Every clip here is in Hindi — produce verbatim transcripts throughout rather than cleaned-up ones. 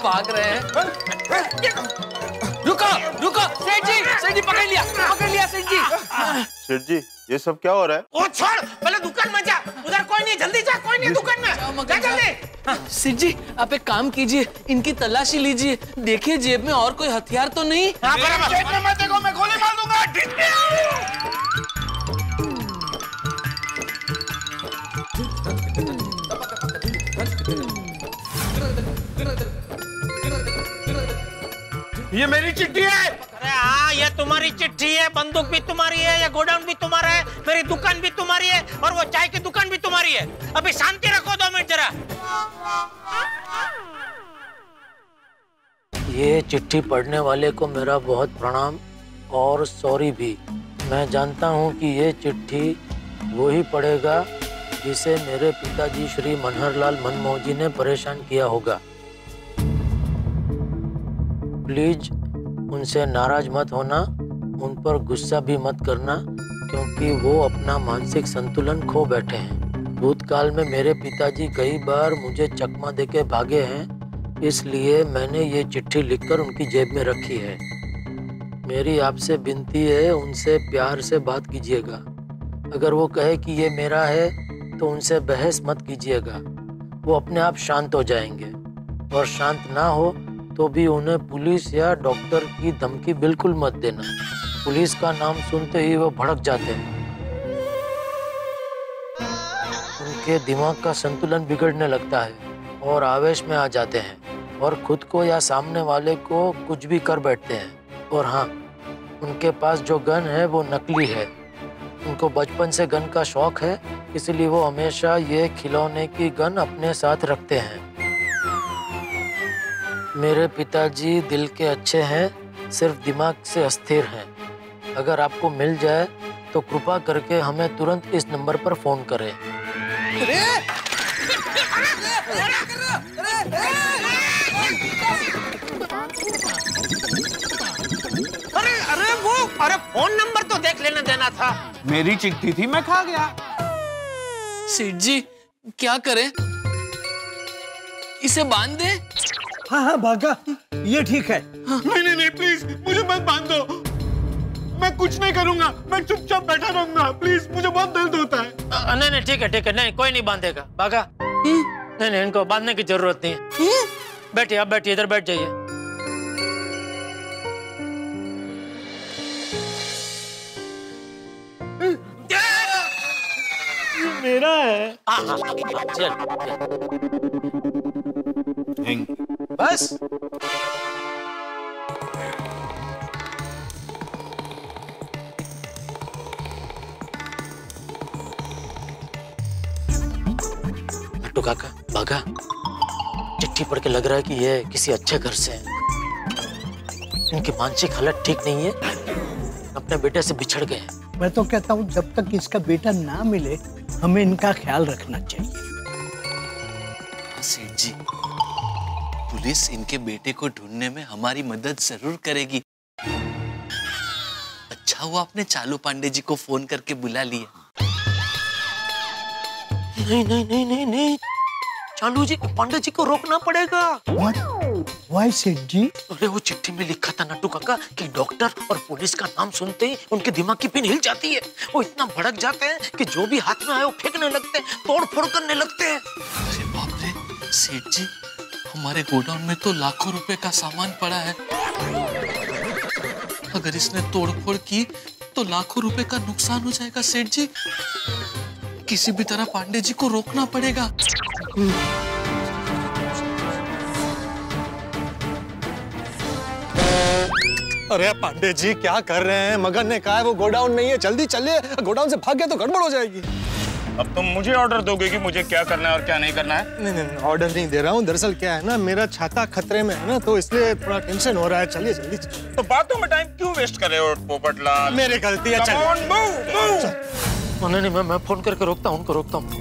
भाग रहे हैं। रुको रुको सेठ जी, सेठ जी पकड़ लिया, पकड़ लिया सेठ जी। सेठ जी ये सब क्या हो रहा है? ओ छोड़, पहले दुकान में जा, उधर कोई नहीं, जल्दी जा, कोई नहीं दुकान में, जा जल्दी। सेठ जी आप एक काम कीजिए, इनकी तलाशी लीजिए, देखिए जेब में और कोई हथियार तो नहीं। हाँ, जेब में मत देखो, मैं गोली मार दूंगा। ये मेरी चिट्ठी है। अरे हाँ, ये तुम्हारी चिट्ठी है, बंदूक भी तुम्हारी है, ये गोडाउन भी तुम्हारा है, मेरी दुकान भी तुम्हारी है और वो चाय की दुकान भी तुम्हारी है। अभी शांति रखो दो मिनट जरा। ये चिट्ठी पढ़ने वाले को मेरा बहुत प्रणाम और सॉरी भी। मैं जानता हूँ कि ये चिट्ठी वो ही पढ़ेगा जिसे मेरे पिताजी श्री मनहरलाल मनमोहन जी ने परेशान किया होगा। प्लीज उनसे नाराज मत होना, उन पर गुस्सा भी मत करना, क्योंकि वो अपना मानसिक संतुलन खो बैठे हैं। भूतकाल में मेरे पिताजी कई बार मुझे चकमा देके भागे हैं, इसलिए मैंने ये चिट्ठी लिखकर उनकी जेब में रखी है। मेरी आपसे विनती है, उनसे प्यार से बात कीजिएगा। अगर वो कहे कि ये मेरा है तो उनसे बहस मत कीजिएगा, वो अपने आप शांत हो जाएंगे। और शांत ना हो तो भी उन्हें पुलिस या डॉक्टर की धमकी बिल्कुल मत देना। पुलिस का नाम सुनते ही वो भड़क जाते हैं, उनके दिमाग का संतुलन बिगड़ने लगता है और आवेश में आ जाते हैं और खुद को या सामने वाले को कुछ भी कर बैठते हैं। और हाँ, उनके पास जो गन है वो नकली है। उनको बचपन से गन का शौक है, इसलिए वो हमेशा ये खिलौने की गन अपने साथ रखते हैं। मेरे पिताजी दिल के अच्छे हैं, सिर्फ दिमाग से अस्थिर हैं। अगर आपको मिल जाए तो कृपा करके हमें तुरंत इस नंबर पर फोन करें। अरे अरे अरे वो अरे फोन नंबर तो देख लेना देना था। मेरी चिट्ठी थी, मैं खा गया। सेठ जी क्या करें, इसे बांध दे? हाँ हाँ भागा, ये ठीक है। नहीं नहीं नहीं प्लीज मुझे मत बांध दो, मैं कुछ नहीं करूंगा, मैं चुपचाप बैठा रहूंगा। प्लीज मुझे बहुत दर्द होता है। आ, नहीं नहीं ठीक है ठीक है, नहीं कोई नहीं बांधेगा। भागा, नहीं नहीं इनको बांधने की जरूरत नहीं है। बैठिए, आप बैठिए, इधर बैठ जाइए। मेरा है। हाँ हाँ चल बस नट्टू काका भागा, चिट्ठी पढ़ के लग रहा है कि ये किसी अच्छे घर से है। इनकी मानसिक हालत ठीक नहीं है, अपने बेटे से बिछड़ गए हैं। मैं तो कहता हूँ जब तक इसका बेटा ना मिले हमें इनका ख्याल रखना चाहिए। सेठ जी, पुलिस इनके बेटे को ढूंढने में हमारी मदद जरूर करेगी। अच्छा हुआ आपने चालू पांडे जी को फोन करके बुला लिया। नहीं नहीं नहीं नहीं नहीं, चालू जी पांडे जी को रोकना पड़ेगा। Why सेठ जी? अरे वो चिट्ठी में लिखा था नट्टू काका कि डॉक्टर और पुलिस का नाम सुनते ही उनके दिमाग की पिन हिल जाती है। वो इतना भड़क जाते हैं कि जो भी हाथ में आए वो फेंकने लगते हैं, तोड़ फोड़ करने लगते हैं। अरे बाप रे सेठ जी, हमारे गोडाउन में तो लाखों रुपए का सामान पड़ा है। अगर इसने तोड़ फोड़ की तो लाखों रुपए का नुकसान हो जाएगा सेठ जी। किसी भी तरह पांडे जी को रोकना पड़ेगा। अरे पांडे जी क्या कर रहे हैं? मगन ने कहा है वो गोडाउन नहीं है, जल्दी चलिए, गोडाउन से भाग गया तो गड़बड़ हो जाएगी। अब तुम मुझे ऑर्डर दोगे कि मुझे क्या करना है और क्या नहीं करना है? नहीं नहीं ऑर्डर नहीं दे रहा हूँ, दरअसल क्या है ना, मेरा छाता खतरे में है ना, तो इसलिए थोड़ा टेंशन हो रहा है। चलिए जल्दी। तो बातों में टाइम क्यों वेस्ट कर रहे हो पोपटलाल? मेरी गलती है। नहीं नहीं मैं मैं फोन करके रोकता हूँ, उनको रोकता हूँ।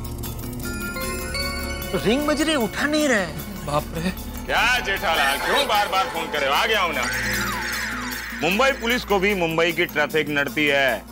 रिंग बज रही, उठा नहीं रहे। बाप रे, क्या जेठालाल क्यों बार बार फोन करे? आ गया हूँ ना। मुंबई पुलिस को भी मुंबई की ट्रैफिक नड़ती है।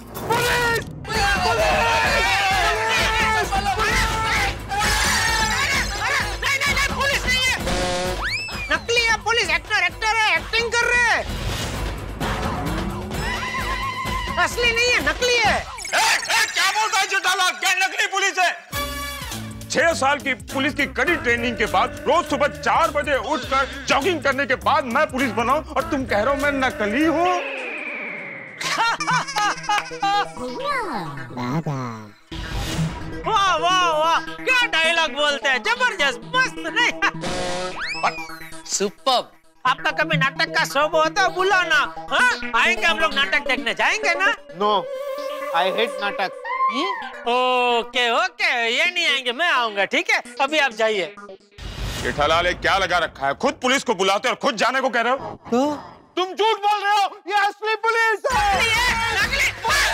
छह साल की पुलिस की कड़ी ट्रेनिंग के बाद रोज सुबह चार बजे उठकर जॉगिंग करने के बाद मैं पुलिस बनाऊं और तुम कह रहे हो मैं नकली हूँ? वाह वाह वाह, क्या डायलॉग बोलते हैं, जबरदस्त, मस्त। नहीं सुपर्ब। आपका कभी नाटक का शो होता है, बुलाना। हाँ, आएंगे हम लोग नाटक देखने, जाएंगे ना? No, I hate natak. Okay okay, ये नहीं आएंगे, मैं आऊंगा, ठीक है? अभी आप जाइए। जेठालाल ये क्या लगा रखा है? खुद पुलिस को बुलाते और खुद जाने को कह रहे हो? तो तुम झूठ बोल रहे हो, ये असली पुलिस है।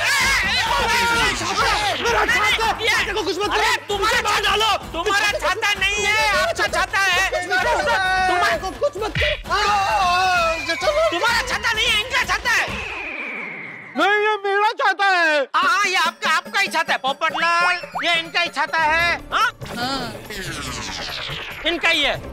कुछ मत करो, तुम्हारा छाता डालो, तुम्हारा छाता नहीं है, आपका छाता है। तुम्हारा कुछ मत करो, तुम्हारा छाता नहीं है, इनका छाता है। नहीं, ये मेरा छाता है। हाँ, ये आपका आपका ही छाता है पोपटलाल, ये इनका ही छाता है। हाँ, इनका ही है,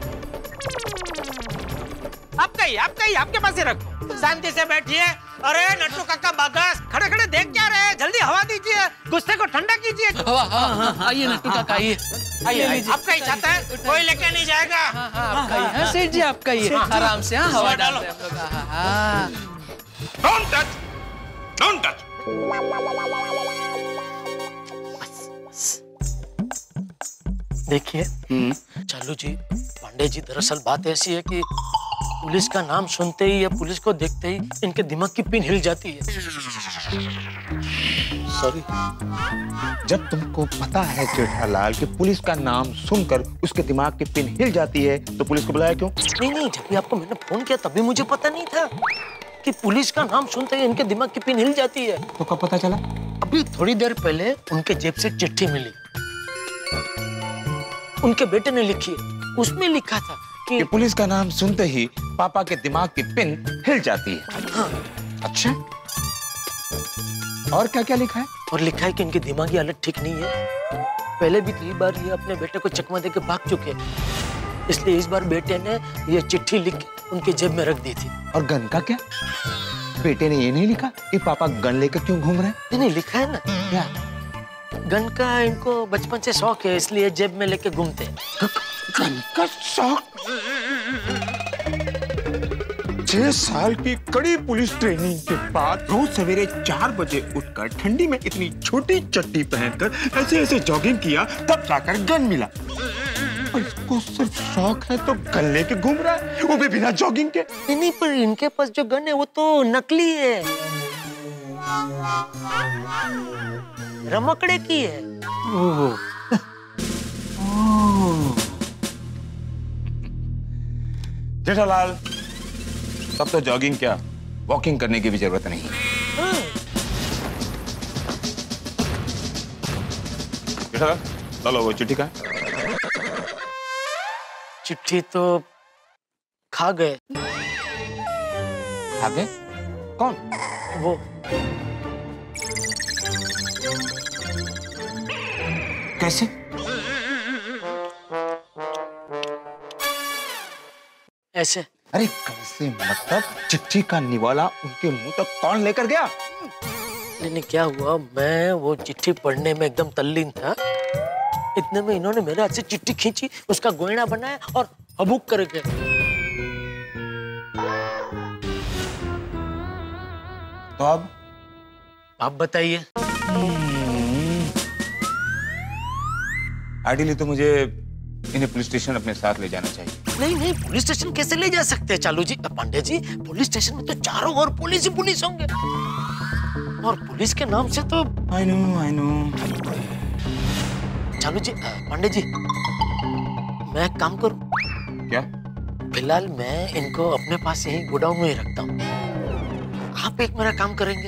आपका ही, आपका ही, आपके पास ही रखो। शांति से बैठिए। अरे नट्टू काका बागस, खड़े खड़े देख क्या रहे हैं? जल्दी हवा दीजिए, गुस्से को ठंडा कीजिए। हाँ, हाँ, हाँ, आइए नट्टू काका, आइए। आइए, आपका ही छाता है, कोई लेके नहीं जाएगा। हाँ, हाँ, आपका ही है सेठ जी, आपका ही है। आराम से, हाँ, हवा डालो। हाँ, Don't touch, don't touch. देखिए चालू जी, पांडे जी, दरअसल बात ऐसी है कि पुलिस का नाम सुनते ही या पुलिस को देखते ही इनके दिमाग की पिन हिल जाती है। सॉरी। जब तुमको पता है जेठालाल कि पुलिस का नाम सुनकर उसके दिमाग की पिन हिल जाती है तो पुलिस को बुलाया क्यों? नहीं नहीं, जब भी आपको मैंने फोन किया तभी मुझे पता नहीं था कि पुलिस का नाम सुनते ही इनके दिमाग की पिन हिल जाती है। तो कब पता चला? अभी थोड़ी देर पहले उनके जेब से चिट्ठी मिली, उनके बेटे ने लिखी है। उसमें लिखा था कि, कि पुलिस का नाम सुनते ही पापा के दिमाग की पिन हिल जाती है। हाँ। अच्छा, और क्या क्या लिखा है? और लिखा है कि इनकी दिमागी हालत ठीक नहीं है। पहले भी कई बार ये अपने बेटे को चकमा देके भाग चुके हैं, इसलिए इस बार बेटे ने ये चिट्ठी लिख के उनकी जेब में रख दी थी। और गन का क्या? बेटे ने ये नहीं लिखा कि पापा गन लेकर क्यों घूम रहे हैं? नहीं नहीं, लिखा है ना। क्या? गन का इनको बचपन से शौक है, इसलिए जेब में लेके घूमते हैं। गन का शौक? छह साल की कड़ी पुलिस ट्रेनिंग के बाद रोज सवेरे चार बजे उठकर ठंडी में इतनी छोटी चड्डी पहनकर ऐसे ऐसे जॉगिंग किया, तब जाकर गन मिला। और इसको सिर्फ शौक है तो गन लेके घूम रहा है, वो भी बिना जॉगिंग के। नहीं नहीं, पर इनके पास जो गन है वो तो नकली है, रमकड़े की है। ओह। जेठालाल, तब तो जॉगिंग क्या, वॉकिंग करने की भी जरूरत नहीं। जेठालाल, चलो वो चिट्ठी का है? चिट्ठी तो खा गए। खा गए? कौन? वो कैसे? ऐसे। अरे कैसे मतलब? चिट्ठी का निवाला उनके मुंह तक कौन लेकर गया? नहीं, क्या हुआ, मैं वो चिट्ठी पढ़ने में एकदम तल्लीन था, इतने में इन्होंने मेरे हाथ से चिट्ठी खींची, उसका गोइना बनाया और हबूक कर गए। तो अब आप बताइए। आइडियली तो मुझे इन्हें पुलिस स्टेशन अपने साथ ले जाना चाहिए। नहीं नहीं, पुलिस स्टेशन कैसे ले जा सकते हैं चालू जी? पांडे जी, पुलिस स्टेशन में तो चारों ओर पुलिस ही पुलिस होंगे, और पुलिस के नाम से तो। I know I know. Chalu ji, Pandey जी, मैं एक काम करूं? क्या? फिलहाल मैं इनको अपने पास यहीं गोडाउन में ही रखता हूँ, आप एक मेरा काम करेंगे?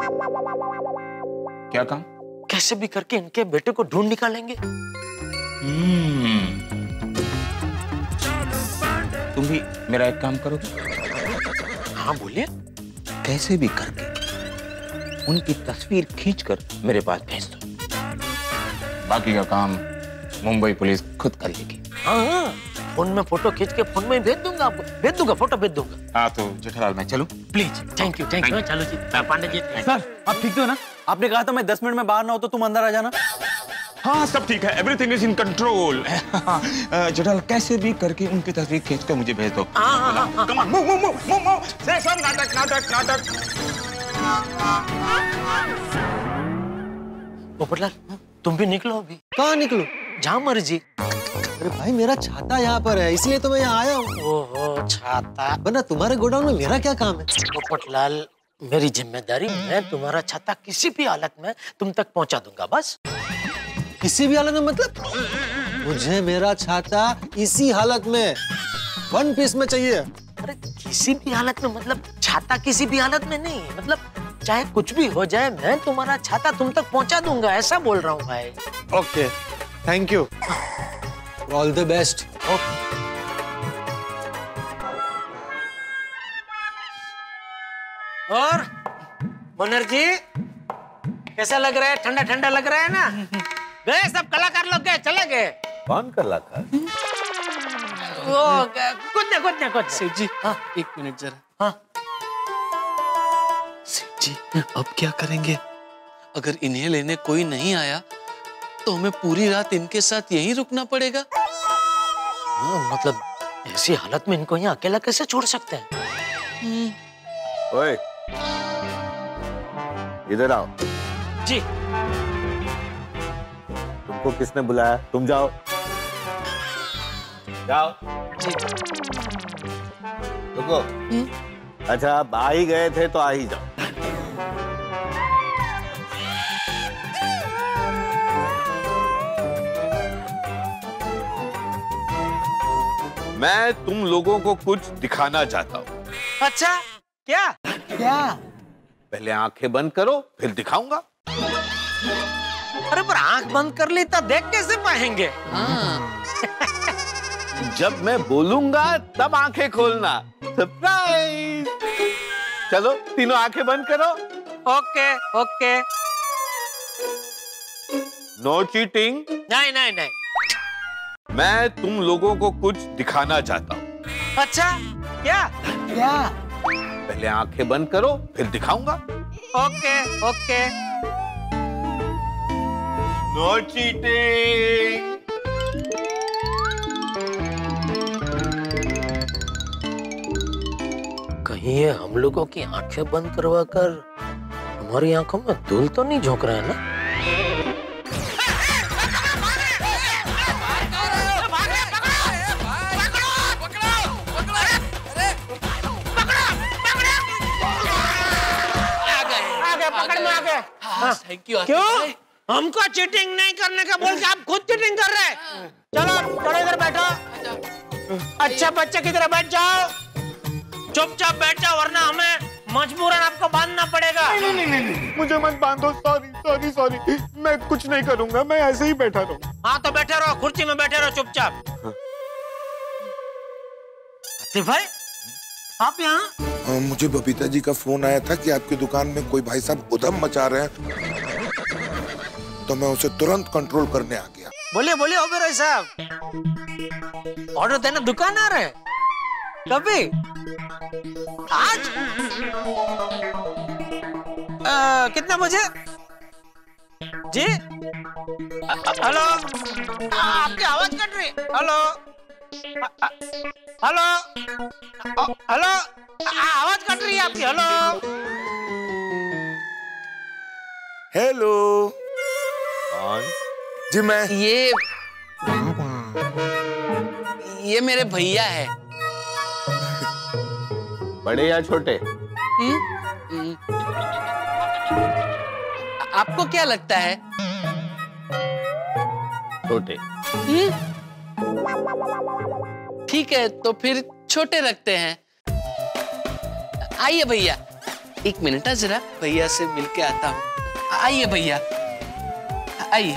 क्या काम? कैसे भी करके इनके बेटे को ढूंढ निकालेंगे। तुम भी मेरा एक काम करोगे? हाँ बोलिए। कैसे भी करके उनकी तस्वीर खींचकर मेरे पास भेज दो, बाकी का काम मुंबई पुलिस खुद कर लेगी। हाँ, फोन में फोटो खींच के फोन में ही भेज दूंगा आपको, भेज दूंगा, फोटो भेज दूंगा। हाँ तो जेठालाल मैं चलूं? Please. Thank you thank you. चालू जी, पांडे जी। सर, आप ठीक हो ना? आपने कहा था मैं दस मिनट में बाहर ना हो तो तुम अंदर आ जाना। हाँ सब ठीक है, एवरीथिंग इज इन कंट्रोल। जटाल कैसे भी करके उनकी तस्वीर खींच कर मुझे भेज दो। Come on, move move move move move. से सब नाटक नाटक नाटक। पोपटलाल, तुम भी निकलो अभी। कहाँ निकलूं? जहाँ मर्जी। अरे भाई मेरा छाता यहाँ पर है, इसलिए तो मैं यहाँ आया हूँ। ओहो छाता। वरना तुम्हारे गोडाउन में मेरा क्या काम है? पोपटलाल, मेरी जिम्मेदारी, मैं तुम्हारा छाता किसी भी हालत में तुम तक पहुंचा दूंगा, बस। किसी भी हालत में मतलब? मुझे मेरा छाता इसी हालत में वन पीस में चाहिए। अरे किसी भी हालत में मतलब छाता किसी भी हालत में नहीं, मतलब चाहे कुछ भी हो जाए मैं तुम्हारा छाता तुम तक पहुंचा दूंगा, ऐसा बोल रहा हूँ भाई। Okay, thank you, all the best. और मोनर जी कैसा लग रहा है? ठंडा ठंडा लग रहा है ना? गए सब कलाकार लोग गए, चले गए। कौन कलाकार? वो कुछ न कुछ न कुछ। सेठ जी, हाँ एक मिनट जरा। हाँ सेठ जी, अब क्या करेंगे? अगर इन्हें लेने कोई नहीं आया तो हमें पूरी रात इनके साथ यहीं रुकना पड़ेगा। हाँ, मतलब ऐसी हालत में इनको यहाँ अकेला कैसे छोड़ सकते हैं? ओए, इधर आओ। जी। तुमको किसने बुलाया? तुम जाओ जाओ। जी। रुको। अच्छा, आप आ ही गए थे तो आ ही जाओ। मैं तुम लोगों को कुछ दिखाना चाहता हूँ। अच्छा, क्या? क्या? पहले आंखें बंद करो, फिर दिखाऊंगा। अरे पर आंख बंद कर ली तो देख कैसे पाएंगे? हाँ। जब मैं बोलूंगा तब आंखें खोलना। सरप्राइज। चलो तीनों आंखें बंद करो। Okay okay. No cheating. नहीं नहीं नहीं। मैं तुम लोगों को कुछ दिखाना चाहता हूँ। अच्छा, क्या? क्या? पहले आंखें बंद करो, फिर दिखाऊंगा। Okay okay. No cheating. कहीं ये हम लोगों की आंखें बंद करवा कर हमारी आंखों में धूल तो नहीं झोंक रहा है ना? Thank you. क्यों? हमको चीटिंग नहीं करने का बोल के आप खुद चीटिंग कर रहे हैं। चलो चलो इधर बैठो। अच्छा बच्चे की तरह बैठ जाओ, चुपचाप बैठ जाओ, वरना हमें मजबूरन आपको बांधना पड़ेगा। नहीं नहीं नहीं नहीं, मुझे मत बांधो। सॉरी सॉरी सॉरी, मैं कुछ नहीं करूंगा, मैं ऐसे ही बैठा रहूंगा। हाँ तो बैठे रहो, कुर्सी में बैठे रहो चुपचाप। भाई आप यहाँ? मुझे बबीता जी का फोन आया था कि आपकी दुकान में कोई भाई साहब उधम मचा रहे हैं, तो मैं उसे तुरंत कंट्रोल करने आ गया। बोलिए बोलिए ओबेरॉय साहब, ऑर्डर देना दुकान आ रहे हैं? कभी? आज? आ, कितना बजे? जी? हेलो? आपकी आवाज कट रही। हेलो? हेलो? हेलो? आवाज कट रही है आपकी। हेलो? हेलो। कौन? जी मैं। ये ये मेरे भैया है। बड़े या छोटे? हुँ? हुँ। आपको क्या लगता है? छोटे। ठीक है, तो फिर छोटे रखते हैं। आइए भैया, एक मिनट है, जरा भैया से मिलके आता हूँ। आइए भैया, आइए।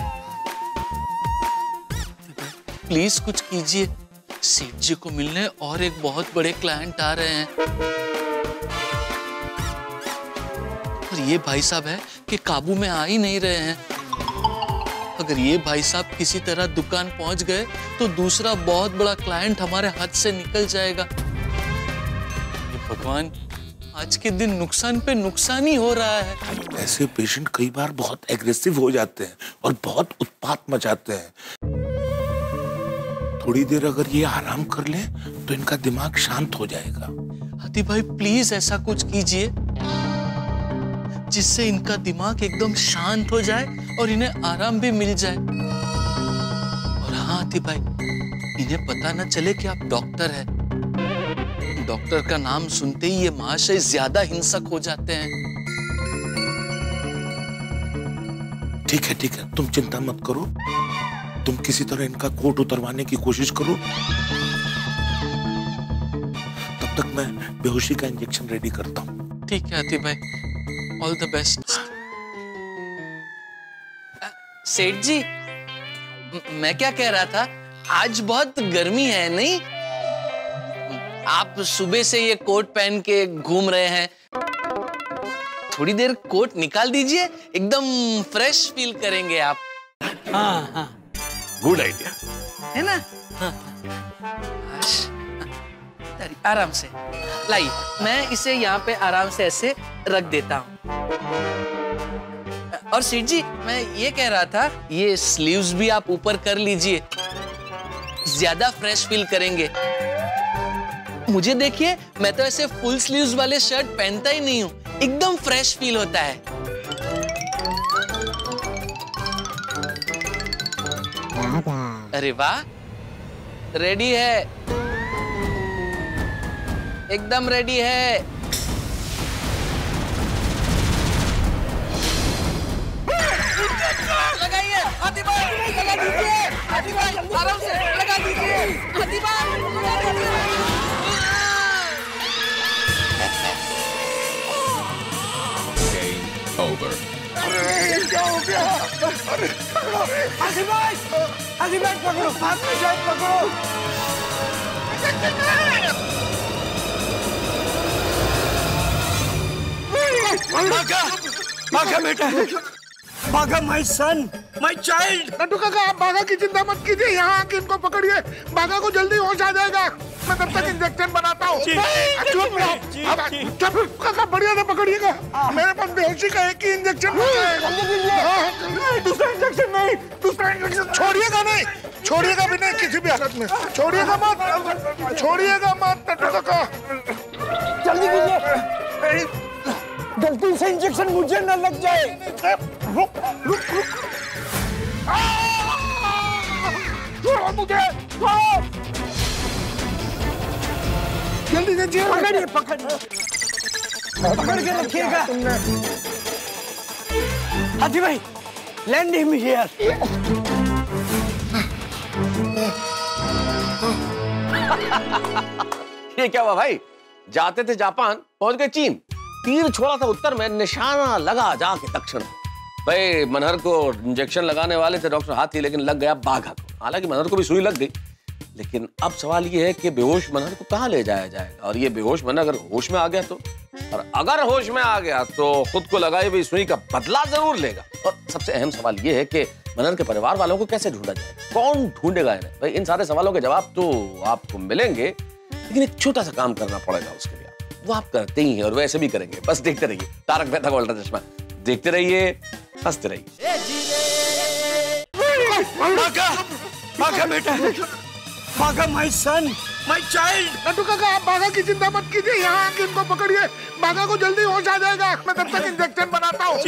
प्लीज कुछ कीजिए, सेठ जी को मिलने और एक बहुत बड़े क्लाइंट आ रहे हैं। और ये भाई साहब है कि काबू में आ ही नहीं रहे हैं। अगर ये भाई साहब किसी तरह दुकान पहुंच गए तो दूसरा बहुत बड़ा क्लाइंट हमारे हाथ से निकल जाएगा। ये भगवान, आज के दिन नुकसान पे नुकसान ही हो रहा है। ऐसे पेशेंट कई बार बहुत एग्रेसिव हो जाते हैं और बहुत उत्पात मचाते हैं। थोड़ी देर अगर ये आराम कर ले तो इनका दिमाग शांत हो जाएगा। हाथी भाई प्लीज ऐसा कुछ कीजिए जिससे इनका दिमाग एकदम शांत हो जाए और इन्हें आराम भी मिल जाए। और हाँ हाथी भाई, इन्हें पता न चले कि आप डॉक्टर हैं। डॉक्टर का नाम सुनते ही ये महाशय ज्यादा हिंसक हो जाते हैं। ठीक है ठीक है, तुम चिंता मत करो। तुम किसी तरह इनका कोट उतरवाने की कोशिश करो। तब तक मैं बेहोशी का इंजेक्शन रेडी करता हूँ। ठीक है हाथी भाई, ऑल द बेस्ट। सेठ जी, मैं क्या कह रहा था, आज बहुत गर्मी है नहीं? आप सुबह से ये कोट पहन के घूम रहे हैं, थोड़ी देर कोट निकाल दीजिए, एकदम फ्रेश फील करेंगे आप। हाँ हाँ, गुड आइडिया है ना? हाँ। आराम से लाइए, मैं इसे यहाँ पे आराम से ऐसे रख देता हूँ। और सेठ जी, मैं ये कह रहा था, ये स्लीव्स भी आप ऊपर कर लीजिए, ज्यादा फ्रेश फील करेंगे। मुझे देखिए, मैं तो ऐसे फुल स्लीव्स वाले शर्ट पहनता ही नहीं हूँ, एकदम फ्रेश फील होता है। अरे वाह, रेडी है, एकदम रेडी है। लगाइए हाथी भाई, लगा दीजिए हाथी भाई, आराम से लगा दीजिए हाथी भाई, लगा दीजिए। Over. अरे क्या हो गया? अरे हाथी भाई, हाथी भाई पकड़ो, हाथ में शायद पकड़ो। भागा, भागा बेटा, भागा my son, my child. Nattu काका, आप बाघा की चिंता मत कीजिए, यहाँ आके इनको पकड़िए, बाघा को जल्दी होश आ जाएगा। मैं तब तक इंजेक्शन बनाता हूँ। काका बढ़िया से पकड़िएगा, मेरे पास बेहोशी का एक ही इंजेक्शन है। दूसरा इंजेक्शन नहीं, दूसरा इंजेक्शन छोड़िएगा नहीं, छोड़िएगा भी नहीं किसी भी हालत में, छोड़िएगा मत, छोड़िएगा मत नट्टू काका। जल्दी कीजिए, गलती से इंजेक्शन मुझे न लग जाए। रुक रुक रुक, छोड़ो मुझे, छोड़ो। जल्दी से जेल पकड़िए, पकड़िए, पकड़ के रखिएगा। हाथी भाई, लैंड हिम हियर। ये क्या हुआ भाई? जाते थे जापान, पहुंच गए चीन। तीर छोड़ा था उत्तर में, निशाना लगा जाके दक्षिण में। भाई मनहर को इंजेक्शन लगाने वाले थे डॉक्टर हाथी, लेकिन लग गया बाघा को। हालांकि मनहर को भी सुई लग गई, लेकिन अब सवाल ये है कि बेहोश मनहर को कहाँ ले जाया जाएगा। और ये बेहोश मनहर अगर होश में आ गया तो, और अगर होश में आ गया तो खुद को लगाई हुई सुई का बदला जरूर लेगा। और सबसे अहम सवाल ये है कि मनहर के परिवार वालों को कैसे ढूंढा जाए, कौन ढूंढेगा इन्हें? भाई इन सारे सवालों के जवाब तो आपको मिलेंगे, लेकिन एक छोटा सा काम करना पड़ेगा उसके लिए। वो आप करते ही हैं और वैसे भी करेंगे। बस देखते रहिए तारक मेहता का उल्टा चश्मा, देखते रहिए, हंसते रहिए। भागा, भागा बेटा, भागा my son, my child. Nattu काका, आप बाघा की चिंता मत कीजिए, यहाँ आके इनको पकड़िए, बाघा को जल्दी होश आ जाएगा। मैं तब तक इंजेक्शन बनाता हूँ।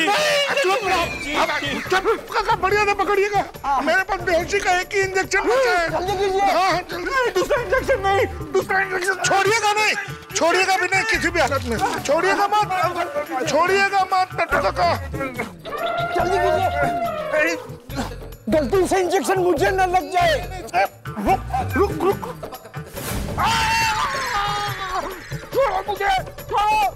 काका बढ़िया से पकड़िएगा, मेरे पास बेहोशी का एक ही इंजेक्शन है। दूसरा इंजेक्शन नहीं, दूसरा इंजेक्शन छोड़िएगा नहीं, छोड़िएगा भी नहीं किसी भी हालत में, छोड़िएगा मत, छोड़िएगा मत नट्टू काका। जल्दी कीजिए, गलती से इंजेक्शन मुझे न लग जाए। रुक रुक रुक, छोड़ो मुझे, छोड़ो।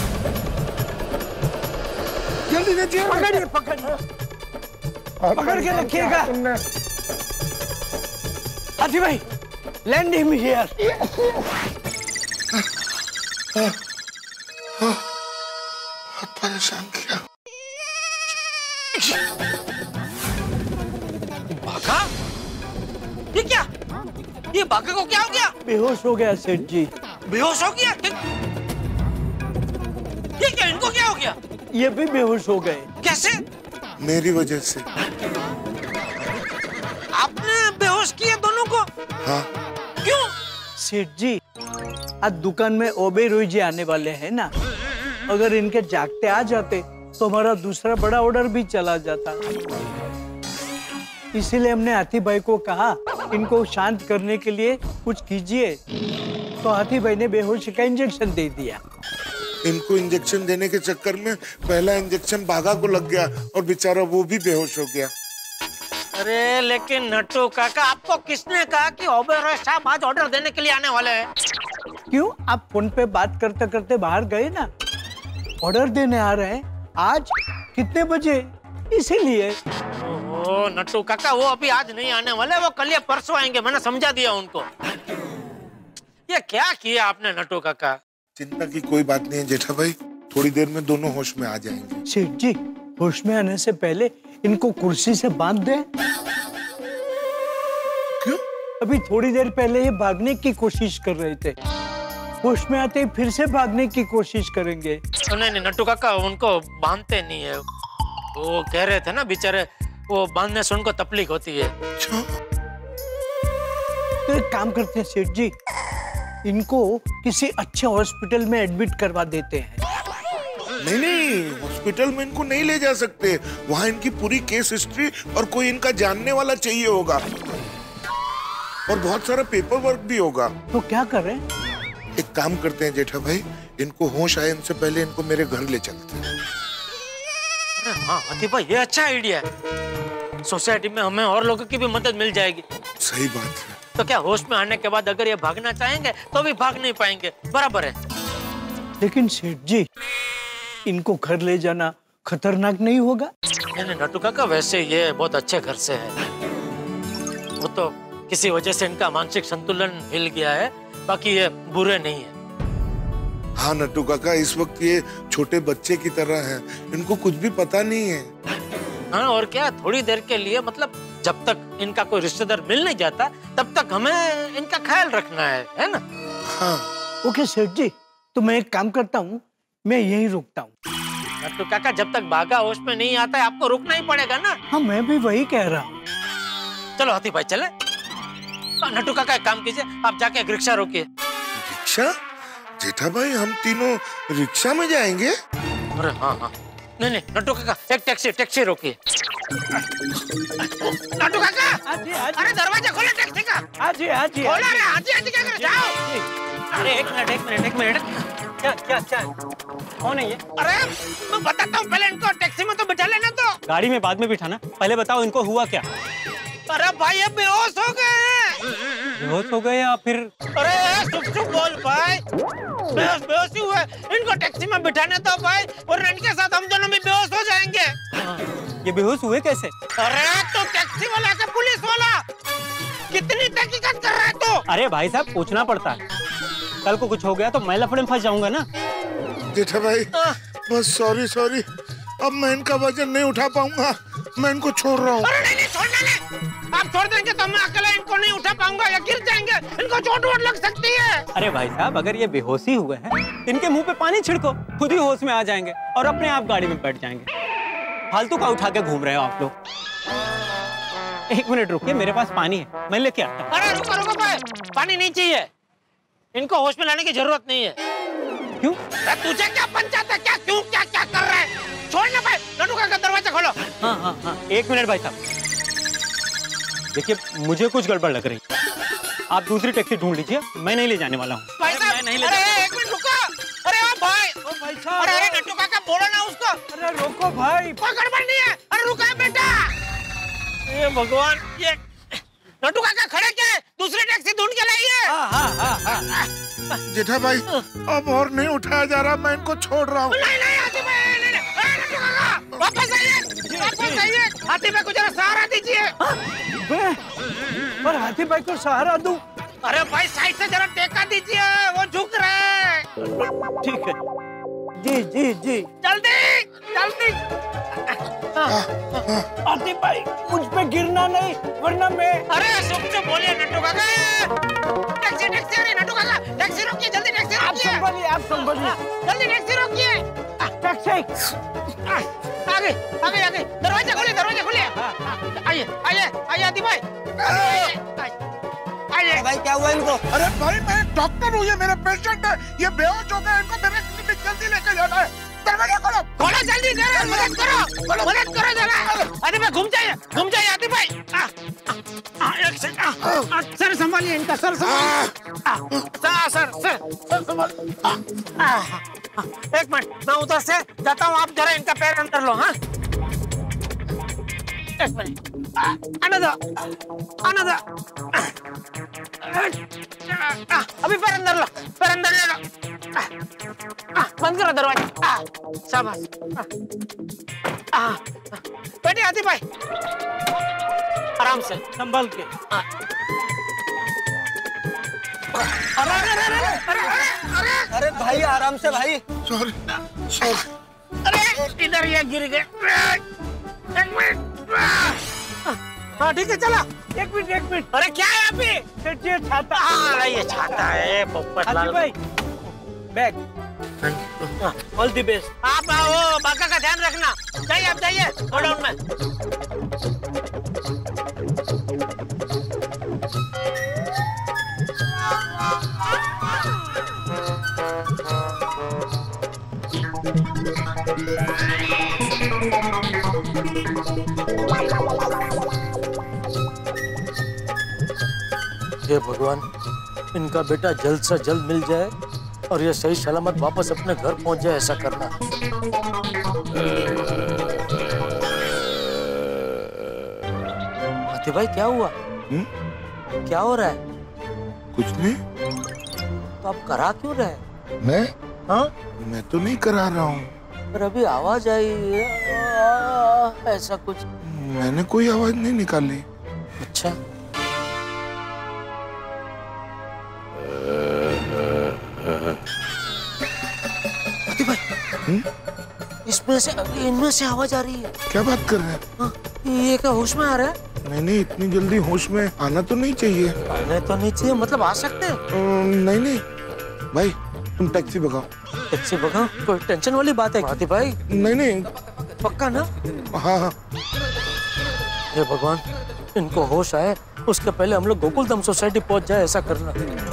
जल्दी से जेल पकड़िए, पकड़िए, पकड़ के रखिएगा। हाथी भाई, लैंड हिम हियर। बहुत परेशान किया। बाघा? ये क्या? ये बाघा को क्या हो गया? बेहोश हो गया सेठ जी। बेहोश हो गया? ये भी बेहोश हो गए। कैसे? मेरी वजह से। आपने बेहोश किया दोनों को? हाँ। क्यों? सेठ जी, आज दुकान में ओबे रोई जी आने वाले हैं ना, अगर इनके जागते आ जाते तो हमारा दूसरा बड़ा ऑर्डर भी चला जाता। इसीलिए हमने हाथी भाई को कहा इनको शांत करने के लिए कुछ कीजिए, तो हाथी भाई ने बेहोशी का इंजेक्शन दे दिया। इनको इंजेक्शन देने के चक्कर में पहला इंजेक्शन बाघा को लग गया और बेचारा वो भी बेहोश हो गया। अरे लेकिन नट्टू काका, आपको किसने कहा कि ओबेरॉय साहब आज ऑर्डर देने के लिए आने वाले हैं? क्यों, आप फोन पे बात करते करते बाहर गए ना, ऑर्डर देने आ रहे हैं आज कितने बजे, इसीलिए। ओहो नट्टू काका, वो अभी आज नहीं आने वाले, वो कल या परसों आएंगे, मैंने समझा दिया उनको। ये क्या किया आपने नट्टू काका? चिंता की कोई बात नहीं है जेठा भाई, थोड़ी देर में दोनों होश में आ जाएंगे। सेठ जी, होश में आने से पहले इनको कुर्सी से बांध दे। क्यों? अभी थोड़ी देर पहले ये भागने की कोशिश कर रहे थे, होश में आते ही फिर से भागने की कोशिश करेंगे। नहीं नहीं नट्टू काका, उनको बांधते नहीं है, वो कह रहे थे ना बेचारे, वो बांधने से उनको तकलीफ होती है। तो एक काम करते हैं सेठ जी, इनको किसी अच्छे हॉस्पिटल में एडमिट करवा देते हैं। नहीं नहीं, हॉस्पिटल में इनको नहीं ले जा सकते, वहाँ इनकी पूरी केस हिस्ट्री और कोई इनका जानने वाला चाहिए होगा और बहुत सारा पेपर वर्क भी होगा। तो क्या करें? एक काम करते हैं जेठा भाई, इनको होश आए इनसे पहले इनको मेरे घर ले चलते हैं। अरे हाँ हाथी भाई, ये अच्छा आइडिया है, सोसाइटी में हमें और लोगों की भी मदद मिल जाएगी। सही बात है। तो क्या होश में आने के बाद अगर ये भागना चाहेंगे तो भी भाग नहीं पाएंगे, बराबर है। लेकिन सेठ जी, इनको घर ले जाना खतरनाक नहीं होगा? नहीं नहीं नट्टू काका, वैसे ये बहुत अच्छे घर से है, वो तो किसी वजह से इनका मानसिक संतुलन हिल गया है, बाकी ये बुरे नहीं है। हाँ नट्टू काका, इस वक्त ये छोटे बच्चे की तरह हैं, इनको कुछ भी पता नहीं है। हाँ और क्या, थोड़ी देर के लिए, मतलब जब तक इनका कोई रिश्तेदार मिल नहीं जाता तब तक हमें इनका ख्याल रखना है, है ना? हाँ। ओके सेठ जी, तो मैं एक काम करता हूँ, मैं यहीं रुकता हूँ। नट्टू काका, जब तक बाघा होश में नहीं आता है आपको रुकना ही पड़ेगा ना। हाँ मैं भी वही कह रहा हूँ। चलो हाथी भाई चले। नट्टू काका एक काम कीजिए, आप जाके एक रिक्शा रोकिए। रिक्शा? जेठा भाई, हम तीनों रिक्शा में जाएंगे? अरे हाँ हाँ, नहीं नहीं नट्टू काका, एक टैक्सी टैक्सी रोकिए। नट्टू काका, अरे दरवाजा खोलो टैक्सी का। आजी आजी खोलो रे, आजी आजी क्या कर जाओ। अरे एक मिनट एक मिनट एक मिनट, क्या क्या क्या कौन है ये? अरे मैं बताता हूँ, पहले इनको टैक्सी में तो बिठा लेना। तो गाड़ी में बाद में बिठाना, पहले बताओ इनको हुआ क्या? अरे भाई ये बेहोश हो गए हैं। बेहोश हो गए या फिर? अरे चुप चुप बोल भाई, बेहोश बेहोश ही हुए, इनको टैक्सी में बिठाने दो भाई, और इनके साथ हम दोनों भी बेहोश हो जाएंगे। ये बेहोश हुए कैसे? अरे तो टैक्सी वाला के पुलिस वाला, कितनी तहकीकात कर रहा है तू? अरे भाई साहब, पूछना पड़ता है, कल को कुछ हो गया तो मैं लफड़े में फंस जाऊंगा ना। जेठा भाई बस सॉरी सॉरी, अब मैं इनका वजन नहीं उठा पाऊंगा, मैं इनको छोड़ रहा हूँ। अरे नहीं नहीं छोड़ना नहीं, आप छोड़ देंगे तो मैं अकेला इनको नहीं उठा पाऊंगा, या गिर जाएंगे, इनको चोट वोट लग सकती है। अरे भाई साहब, अगर ये बेहोशी हुए हैं, इनके मुंह पे पानी छिड़को, खुद ही होश में आ जाएंगे और अपने आप गाड़ी में बैठ जाएंगे। फालतू का उठा के घूम रहे हो आप लोग। एक मिनट रुकिए, मेरे पास पानी है, मैं लेके आता हूँ। अरे रुको रुको भाई, पानी नहीं चाहिए, इनको होश में लाने की जरूरत नहीं है। क्यों? तुझे क्या पंचायत है, क्या क्यों क्या क्या कर रहा है? छोड़ना भाई, नट्टू काका दरवाजा खोलो। हाँ हाँ हाँ, एक मिनट भाई साहब, देखिए मुझे कुछ गड़बड़ लग रही, आप दूसरी टैक्सी ढूंढ लीजिए, मैं नहीं ले जाने वाला हूँ। भाई साहब नहीं ले, अरे एक मिनट रुको, अरे ओ भाई, ओ भाई साहब, अरे अरे नट्टू काका बोलो ना उसको। अरे रोको भाई, कोई गड़बड़ नहीं है, अरे रुका बेटा। ये भगवान, ये नट्टू काका खड़े क्या है, दूसरी टैक्सी ढूंढ के लाइए। हाँ हाँ हाँ हाँ। जेठा भाई अब और नहीं उठाया जा रहा, मैं इनको छोड़ रहा हूँ। नहीं नहीं हाथी भाई, नहीं नहीं, अरे नट्टू काका वापस आइए, वापस आइए, हाथी भाई को जरा सहारा दीजिए। पर हाथी भाई को सहारा दूं? अरे भाई साइड से जरा टेका दीजिए, वो झुक रहे हैं। ठीक है, जी जी जी, जल्दी जल्दी। हाथी भाई मुझ पे गिरना नहीं, वरना मैं। अरे चुप चुप बोलिए नट्टू काका। टैक्सी टैक्सी, अरे नट्टू काका टैक्सी रोकिए, जल्दी टैक्सी रोकिए। आप संभालिए, आप संभालिए, जल्दी टैक्सी रोकिए। टैक्सी। आगे आगे आगे दरवाजा खोलिए दरवाजा खोलिए। आइए आइए आइए आदि भाई आइए। भाई क्या हुआ इनको? अरे भाई मैं डॉक्टर हूँ, ये मेरे पेशेंट है, ये बेहोश हो गए, इनको मेरे क्लिनिक जल्दी लेकर जाना है। दरवाजा खोलो खोलो जल्दी जरा मदद करो मदद करो जरा। आदि भाई घूम जाइए घूम जाइए आदि भाई। एक सेकंड सर संभालिए इनका सर संभालिए। सर सर सर संभालिए। एक मिनट मैं उधर से जाता हूँ, आप जरा इनका पैर अंदर लो। हाँ एक मिनट आने दो आने दो। अभी पैर अंदर लो पैर अंदर ले लो। बंद करो दरवाजा। शाबाश बैठे आदि भाई आराम से संभल के। अरे अरे अरे अरे अरे अरे भाई आराम से भाई। Sorry sorry. अरे इधर ये गिर गए। एक मिनट। हाँ ठीक है चला। एक मिनट एक मिनट। अरे क्या है अभी? ये छाता। हाँ ये छाता है पोपट लाल भाई बैग। All the best. आप वो बाका का ध्यान रखना। जाइए आप जाइए गोडाउन में। हे भगवान, इनका बेटा जल्द से जल्द मिल जाए और ये सही सलामत वापस अपने घर पहुंच जाए, ऐसा करना। हाथी भाई क्या हुआ? हुँ? क्या हो रहा है? कुछ नहीं। तो आप करा क्यों रहे? मैं हाँ मैं तो नहीं करा रहा हूँ। पर अभी आवाज आई आ, ऐसा कुछ। मैंने कोई आवाज नहीं निकाली। अच्छा हाथी भाई, इसमें से इनमें से आवाज आ रही है। क्या बात कर रहे हैं? हाँ, ये क्या होश में आ रहा है? नहीं नहीं, इतनी जल्दी होश में आना तो नहीं चाहिए। आने तो नहीं चाहिए, मतलब आ सकते हैं? नहीं नहीं भाई, तुम टैक्सी भगाओ। टैक्सी भगाओ? कोई टेंशन वाली बात है हाथी भाई? नहीं नहीं पक्का ना? हाँ हाँ। हे भगवान, इनको होश आए उसके पहले हम लोग गोकुलधाम सोसाइटी पहुंच जाए, ऐसा करना।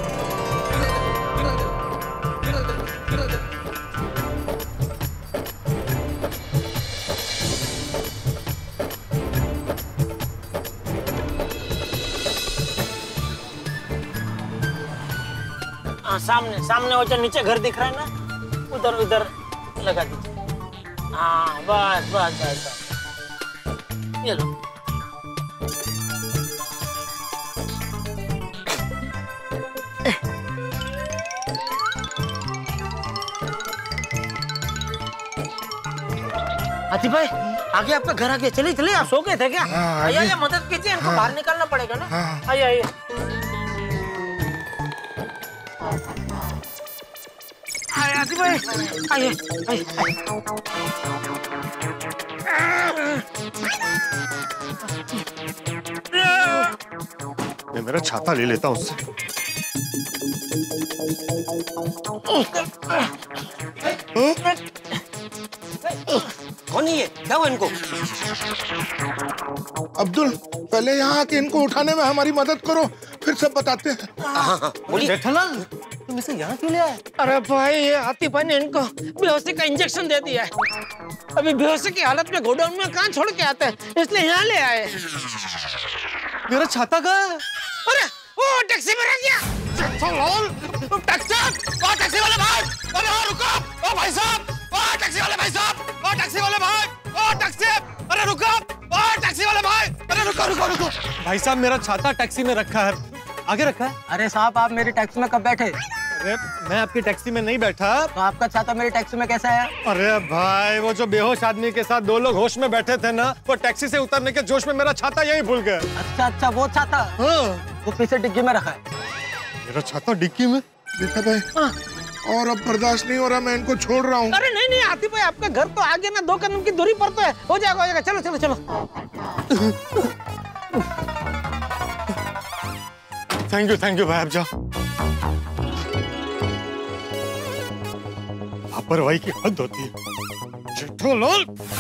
हाँ सामने सामने वो जो नीचे घर दिख रहा है ना, उधर उधर लगा दीजिए। हाँ बस बस बस बस ये लो। हाथी भाई आगे आपका घर आ गया। चलिए चलिए, आप सो गए थे क्या? हाँ, आइए आइए। आइए मदद कीजिए, इनको हाँ। बाहर निकालना पड़ेगा ना। हाँ। आइए आइए आइए हाथी भाई आइए आइए मैं मेरा छाता ले लेता हूँ उससे। कौन है ये? क्या हुआ इनको? अब्दुल, पहले यहाँ आके इनको उठाने में हमारी मदद करो, फिर सब बताते हैं। बोलिए। जेठालाल, तुम इसे यहाँ क्यों ले आए? अरे भाई ये हाथी भाई ने इनको बेहोशी का इंजेक्शन दे दिया है। अभी बेहोशी की हालत में गोडाउन में कहाँ छोड़ के आते हैं, इसलिए यहाँ ले आए। मेरा छाता कहाँ है? अरे वो टैक्सी में रह गया। टैक्सी, ओ टैक्सी वाले भाई, अरे ओ रुको, ओ भाई साहब, ओ टैक्सी वाले भाई साहब, ओ टैक्सी वाले भाई, ओ टैक्सी, अरे रुको, ओ टैक्सी वाले भाई, अरे रुको रुको रुको। भाई साहब, मेरा छाता टैक्सी में रखा है, आगे रखा है। अरे साहब, आप मेरी टैक्सी में कब बैठे? अरे मैं आपकी टैक्सी में नहीं बैठा। तो आपका छाता मेरी टैक्सी में कैसा है? अरे भाई, वो जो बेहोश आदमी के साथ दो लोग होश में बैठे थे ना, वो टैक्सी से उतरने के जोश में मेरा छाता यहीं भूल गए। अच्छा अच्छा, वो छाता? हाँ। वो पीछे डिग्गी में रखा है। मेरा छाता डिक्की में? देखा भाई, और अब बर्दाश्त नहीं हो रहा, मैं इनको छोड़ रहा हूँ। अरे नहीं नहीं हाथी भाई, आपका घर तो आगे ना, दो कदम की दूरी पर तो है। हो जाएगा हो जाएगा, चलो चलो चलो। थैंक यू थैंक यू भाई, आप जाओ। लापरवाही की हद होती है। जेठालाल,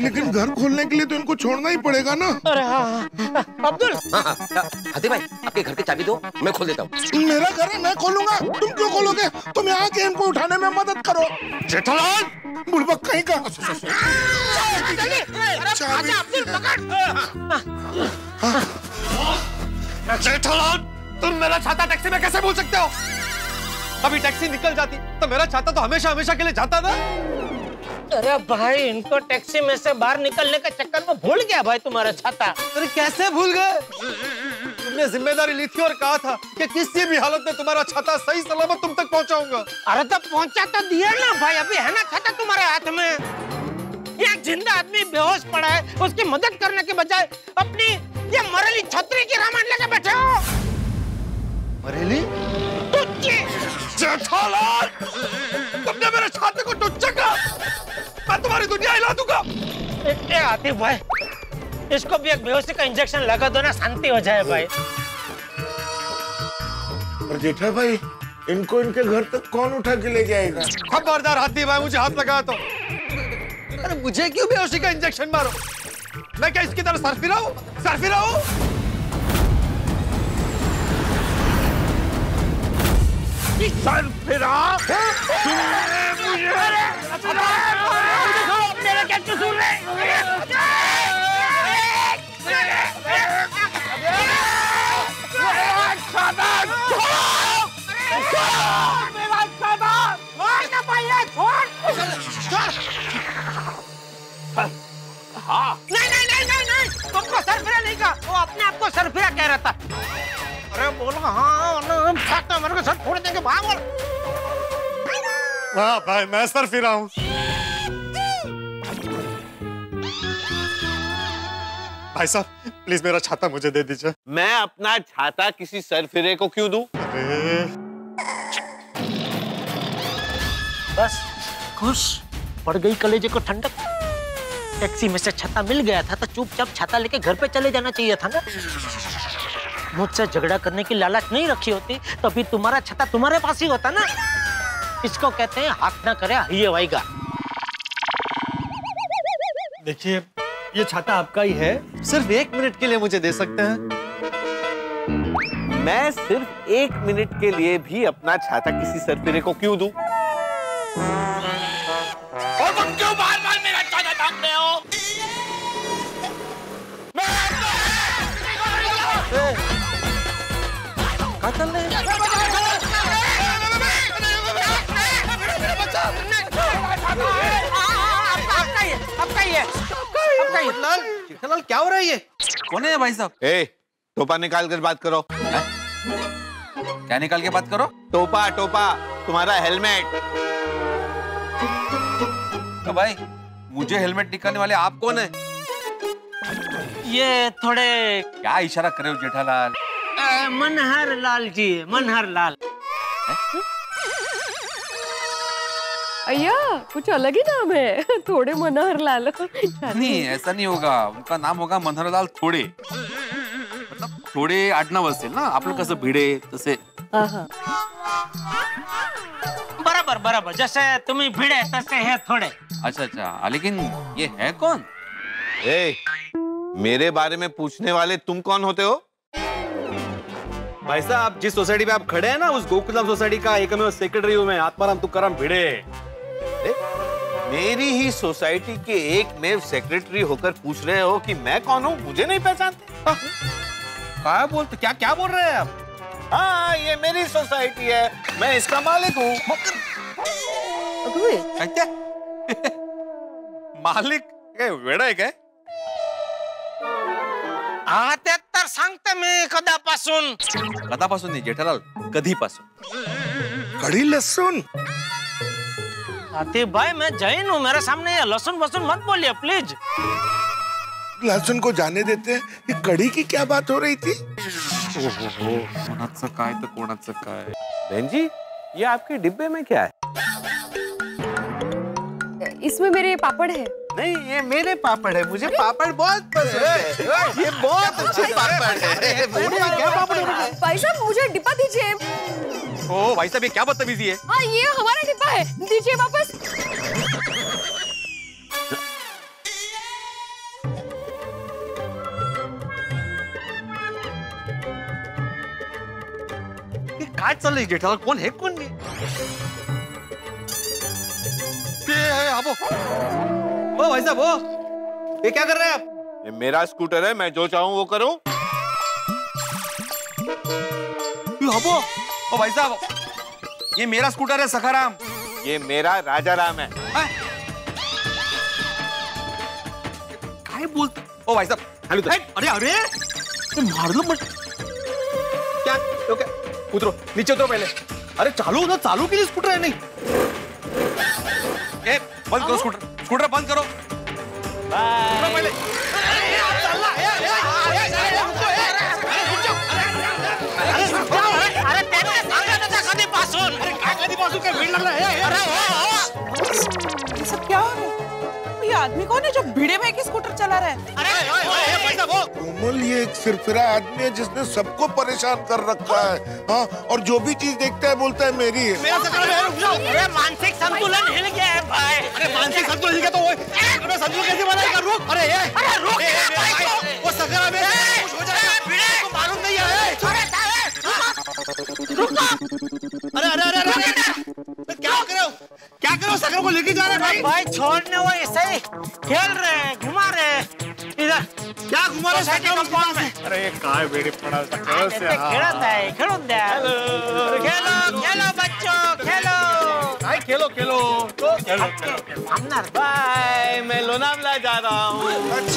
लेकिन घर खोलने के लिए तो इनको छोड़ना ही पड़ेगा ना। अरे हाँ, अब्दुल। हाँ, हाँ, हाथी भाई आपके घर की चाबी दो, मैं खोल देता हूँ। मेरा घर है, मैं खोलूंगा। तुम क्यों खोलोगे? तुम यहाँ के इनको उठाने में मदद करो। जेठालाल, बुड़बक कहीं का। जेठालाल, तुम मेरा छाता टैक्सी में कैसे भूल सकते हो? अभी टैक्सी निकल जाती तो मेरा छाता तो हमेशा हमेशा के लिए जाता ना। अरे भाई, इनको टैक्सी में से बाहर निकलने के चक्कर में भूल गया भाई तुम्हारा छाता। अरे कैसे भूल गए? तुमने जिम्मेदारी ली थी और कहा था कि किसी भी हालत में तुम्हारा छाता सही सलामत तुम तक पहुंचाऊंगा। अरे तो पहुंचा तो दिया ना भाई, अभी है ना छाता तुम्हारे हाथ में। ये जिंदा आदमी बेहोश पड़ा है, उसकी मदद करने के बजाय अपनी ये मरेली छतरी की रामायण लेके बैठे हो। मरेली? जेठालाल, तुमने मेरे छाते को टुच्चा कहा, मैं तुम्हारी दुनिया हिला दूंगा। ए आतिफ भाई, इसको भी एक बेहोशी का इंजेक्शन लगा दो ना, शांति हो जाए भाई। और जेठा भाई, इनको इनके घर तक कौन उठा के ले जाएगा? खबरदार हाथी भाई, मुझे हाथ लगाया तो। अरे मुझे क्यों बेहोशी का इंजेक्शन मारो? मैं क्या इसकी तरह सरफिरा हूँ? सरफिरा हूँ? सरफिरा? मेरा क्या कसूर है? नहीं नहीं नहीं नहीं नहीं, तुमको सरफिरा नहीं कहा, वो अपने आप को सरफिरा कह रहा था। अरे बोलो हाँ ना, हम छाता मेरे को सर फोड़ देंगे, भाग। हाँ भाई, मैं सरफिरा हूँ। भाई साहब, प्लीज मेरा छाता मुझे दे दीजिए। मैं अपना छाता किसी सरफिरे को क्यों दूं? अरे बस खुश, पड़ गई कलेजे को ठंडक। टैक्सी में से छाता मिल गया था तो चुपचाप छाता लेके घर पे चले जाना चाहिए था ना। मुझसे झगड़ा करने की लालच नहीं रखी होती तो अभी तुम्हारा छाता तुम्हारे पास ही होता ना। इसको कहते हैं हाथ ना करे ये वाईगा। देखिए, ये छाता आपका ही है, सिर्फ एक मिनट के लिए मुझे दे सकते हैं? मैं सिर्फ एक मिनट के लिए भी अपना छाता किसी सरफिरे को क्यों दूं? और तुम क्यों बार बार मेरा छाता ढांक रहे हो? क्या चल रहा है? जेठालाल, जेठालाल क्या हो रहा है ये? कौन है भाई साहब? ए, टोपा निकाल कर बात करो। क्या निकाल के बात करो? टोपा टोपा, तुम्हारा हेलमेट। तो भाई, मुझे हेलमेट निकालने वाले आप कौन है? ये थोड़े क्या इशारा कर रहे हो जेठालाल? आ, मनहर लाल जी, मनहर लाल। अय्या, कुछ अलग ही नाम है। थोड़े मनोहर लाल। नहीं, ऐसा नहीं होगा, उनका नाम होगा मनोहरलाल थोडे। मतलब थोडे आडनाव असेल ना, आपलं कसं भिडे तसे। बराबर बराबर, जैसे तुम्ही भिडे तसे है थोड़े। अच्छा अच्छा, लेकिन ये है कौन? ए, मेरे बारे में पूछने वाले तुम कौन होते हो? भाई साहब, जिस सोसाइटी में आप खड़े हैं ना, उस गोकुलम सोसाइटी का एकमेव सेक्रेटरी हूँ मैं, आत्माराम तुकाराम भिड़े। मेरी ही सोसाइटी के एक मेव सेक्रेटरी होकर पूछ रहे हो कि मैं कौन हूँ? मुझे नहीं पहचानते? क्या बोलते, क्या क्या बोल रहे हैं आप? हाँ, ये मेरी सोसाइटी है, मैं इसका मालिक हूँ। मालिक? वेड़ा है क्या? आता तर सांगते मी कदापासून. कदापासून नाही जेठालाल, कधीपासून. कड़ी लहसुन. आतिफ भाई, मैं जैन हूँ, मेरे सामने ये लहसुन वसुन मत बोलिए प्लीज. लहसुन को जाने देते हैं. ये कड़ी की क्या बात हो रही थी? ओहो, कोणाचं काय तर कोणाचं काय. बहन जी, ये आपके डिब्बे में क्या है? इसमें मेरे पापड़ है. नहीं, ये मेरे पापड़ है. मुझे पापड़ बहुत पसंद है. ये बहुत अच्छे पापड़ है. क्या पापड़ है? भाई साहब, मुझे डिब्बा दीजिए. ओ भाई साहब, ये क्या बदतमीजी है? हाँ, ये हमारा डिब्बा है, दीजिए वापस. काय चाललंय जेठालाल? कोण हे कोण नाही? ये है आबो। ओ भाई साहब, ओ ये क्या कर रहे हैं आप? ये मेरा स्कूटर है, मैं जो चाहूँ वो करूँ। आबो, ओ भाई साहब, ये मेरा स्कूटर है सखाराम। ये मेरा राजा राम है। काय बोलते? ओ भाई साहब, हेलो तो। अरे अरे मार लो मत। क्या तो क्या? उतरो, नीचे उतरो पहले। अरे चालू ना, चालू के लिए स्कूटर है नहीं। ए, बंद करो स्कूटर, स्कूटर बंद करो। उतरो पहले। अरे तेरे सांगा था कधीपासून. अरे काय कधीपासून काय भीड़ लागला? अरे हो. ये सब क्या हो रहा है? ये आदमी कौन है जो भिड़े में के स्कूटर चला रहा है? अरे पैसा वो. कोमल, ये एक सिरफिरा आदमी है जिसने सबको परेशान कर रखा है। हाँ, और जो भी चीज देखता है बोलता है मेरी है। मेरा सकर में रुक जाओ. अरे मानसिक संतुलन हिल गया है भाई. अरे मानसिक संतुलन हिल गया तो वो अरे संतुलन कैसे बनाएगा? रुक. अरे ये अरे रुक. वो सकर में कुछ हो जाएगा. भिड़े को मालूम नहीं है. अरे अरे अरे अरे क्या कर रहे हो? क्या करो? सकर को लेके जा रहे हैं भाई. भाई छोड़ने वो ऐसे ही खेल रहे हैं, घुमा रहे हैं. इधर क्या घुमा रहे साइकिल कंपाउंड में? अरे काय बेड़ी पड़ा सकर से. खेलत है, खेलून द्या. खेलो खेलो बच्चों, खेलो. भाई खेलो खेलो तो खेलो खेलो. हमनार बाय, मैं लोनावला जा रहा हूँ.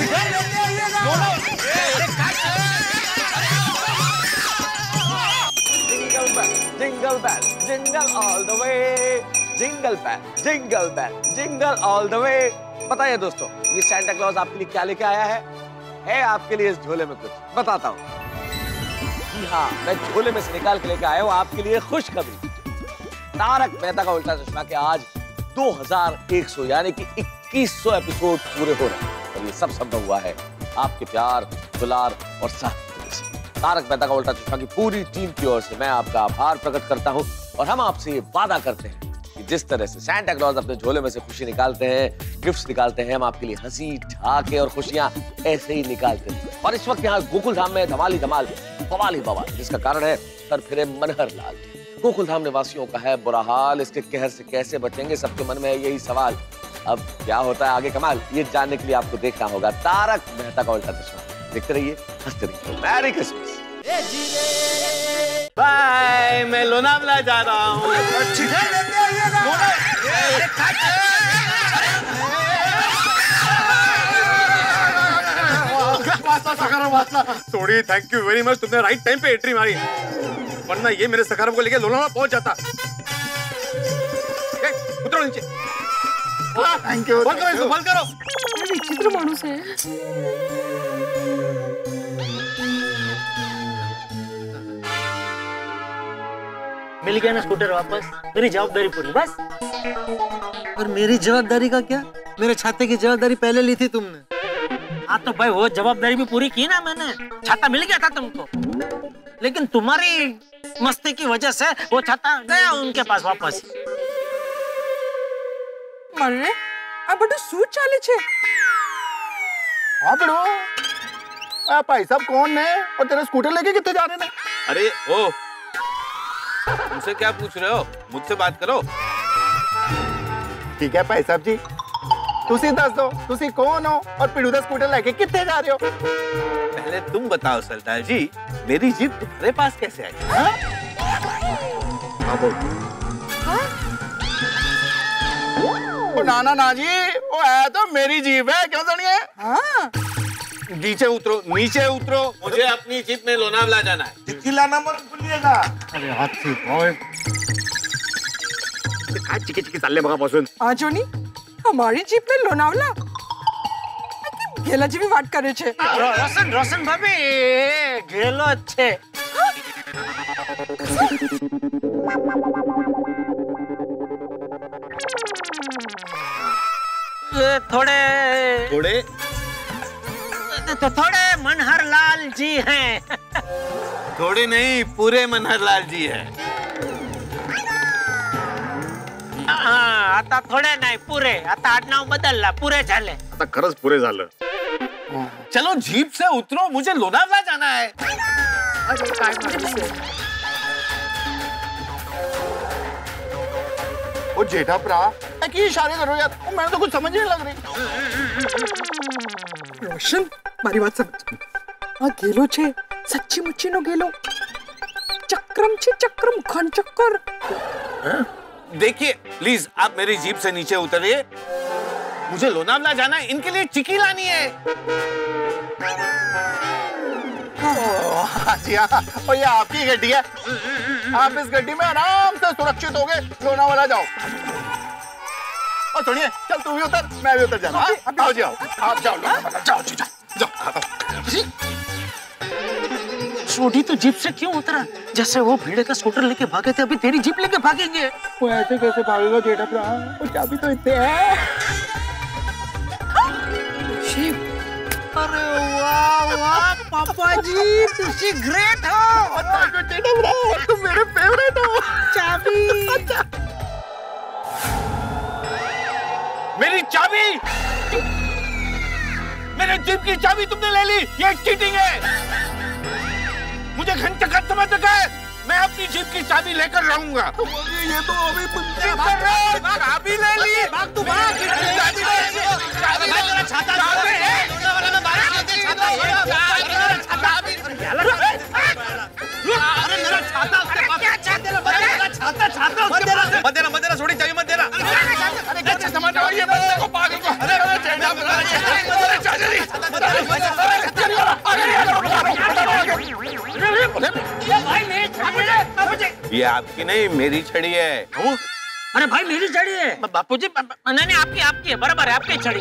Jingle bell, jingle bell, jingle all the way. Jingle bell, jingle bell, jingle all the way. बताइए दोस्तों, ये सैंटा क्लॉज आपके लिए क्या लेके आया है? है आपके लिए इस झोले में कुछ बताता हूँ. जी हाँ, मैं झोले में से निकाल के लेके आया हूँ आपके लिए खुशखबरी. तारक मेहता का उल्टा चश्मा के आज दो हज़ार एक सौ यानी कि इक्कीस सौ एपिसोड पूरे हो रहे हैं और ये सब संभव हुआ है आपके प्यार, दुलार और साथ से. तारक मेहता का उल्टा चश्मा की पूरी टीम की ओर से मैं आपका आभार प्रकट करता हूँ और हम आपसे ये वादा करते हैं कि जिस तरह से सैंटा क्लॉज अपने झोले में से खुशी निकालते हैं, गिफ्ट्स निकालते हैं, हम आपके लिए हंसी, ठहाके और खुशियां ऐसे ही निकालते हैं. और इस वक्त यहाँ गोकुल धाम में धमाली धमाल, बवाली बवाल, जिसका कारण है सर फिरे मनहर लाल. गोकुल धाम निवासियों का है बुरा हाल, इसके कहर से कैसे बचेंगे, सबके मन में है यही सवाल. अब क्या होता है आगे कमाल, ये जानने के लिए आपको देखना होगा तारक मेहता का उल्टा चश्मा. देखते रहिए, हंसते रहिए. Merry Christmas. बाय, मैं लोनावला जा रहा हूँ. Sorry, thank you very much. तुमने राइट टाइम पे एंट्री मारी, वरना ये मेरे सखाराम को लेके लोनावला पहुंच जाता. उतरो नीचे. Thank you. बंद करो इसको, बंद करो. विचित्र माणूस है. मिल गया ना स्कूटर वापस. मेरी जवाबदारी पूरी बस. और मेरी जवाबदारी का क्या? मेरे छाते की जवाबदारी पहले ली थी तुमने. हाँ तो भाई वो जवाबदारी भी पूरी की ना मैंने. छाता मिल गया था तुमको, लेकिन तुम्हारी मस्ती की वजह से वो छाता गया उनके पास वापस. मरे आ बड़ो सूट चाले छे. हाँ बड़ो, आ भाई साहब कौन है और तेरे स्कूटर लेके कितने जा रहे हैं? अरे ओ, तुमसे क्या पूछ रहे हो? मुझसे बात करो. ठीक है भाई साहब जी, तुसी दस दो तुसी कौन हो और पिड़ू दा स्कूटर लेके कितने जा रहे हो? पहले तुम बताओ सरदार जी, मेरी जीप तुम्हारे पास कैसे आई? हाँ? हाँ? ओ ना ना ना जी, वो है तो मेरी जीप है, क्यों सुनिए? हाँ. नीचे उतरो, नीचे उतरो. मुझे अपनी जीप में लोनावला जाना है. डिक्की लाना मत भूलिएगा. अरे हाथ से बॉय. काय चिकी चिकी चालले बघा पासून. आजोनी हमारी जीप में लोनावला गेला जी भी वाट करे छे. रोशन रोशन भाभी गेलो अच्छे. थोड़े थोड़े तो थोड़े मनहर लाल जी हैं. थोड़े नहीं, पूरे मनहर लाल जी हैं. हाँ, आता थोडे नाही पुरे. आता आडनाव बदलला, पुरे झाले. आता खरंच पुरे झालं. चलो जीप से उतरो, मुझे लोनावला जाना है. अरे काय माणूस आहे. ओ जेठा भरा की इशारे करो यार, मैंने तो कुछ समझ ही नहीं लग रही। रोशन मारी बात समझ। आ गेलो छे सच्ची मुच्ची नो गेलो। चक्रम छे चक्रम खन चक्कर। देखिए प्लीज आप मेरी जीप से नीचे उतरिए, मुझे लोनावला जाना है, इनके लिए चिक्की लानी है। हाँ जी हाँ, और ये आपकी गड्डी है, आप इस गड्डी में आराम से सुरक्षित हो गए लोनावाला जाओ। और सुनिए, चल तू भी उतर, मैं भी उतर जाऊँ। आओ जी आओ, आप जाओ लोनावाला, जाओ जी जाओ जाओ। छोटी तो जीप से क्यों उतरा? जैसे वो भीड़े का स्कूटर लेके भागे थे, अभी तेरी जीप लेके भागेंगे। वो ऐसे कैसे भागेगा जेठा भरा? वो चाबी तो इतने है। अरे वाह वाह पापा जी, तुसी ग्रेट हो। तुम मेरे फेवरेट हो। चाबी मेरी चाबी, मेरे जीप की चाबी तुमने ले ली, ये चीटिंग है। मुझे घंटा समझ चुका है, मैं अपनी जीप की चाबी लेकर रहूंगा। ये तो अभी चाबी ले ली, भाग तू भाग। मत देना मत देना, छोड़ी चाबी मत देना। अरे समझ लो ये बंदे को पागल को। अरे ये आपकी नहीं मेरी छड़ी है। अरे भाई मेरी छड़ी है। बापूजी नहीं नहीं आपकी आपकी है, बराबर है आपकी छड़ी।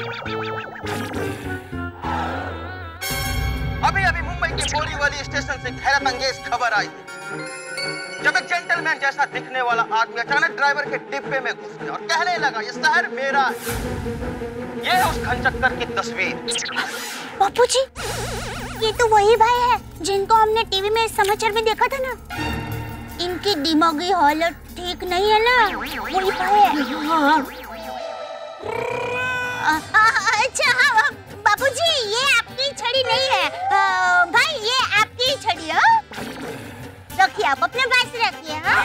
अभी अभी मुंबई के बोरीवली स्टेशन से हैरत अंगेज खबर आई है, जब एक जेंटलमैन जैसा दिखने वाला आदमी अचानक ड्राइवर के डिब्बे में घुस गया और कहने लगा ये शहर मेरा है। ये है उस घनचक्कर की तस्वीर। बापूजी, ये तो वही भाई है जिनको हमने टीवी में समाचार में देखा था ना। इनकी दिमागी हालत ठीक नहीं है ना, वही भाई है। अच्छा हाँ बापूजी, ये आपकी छड़ी नहीं है। आ, भाई ये आपकी छड़ी है, रखिए आप अपने पास रखिए। हाँ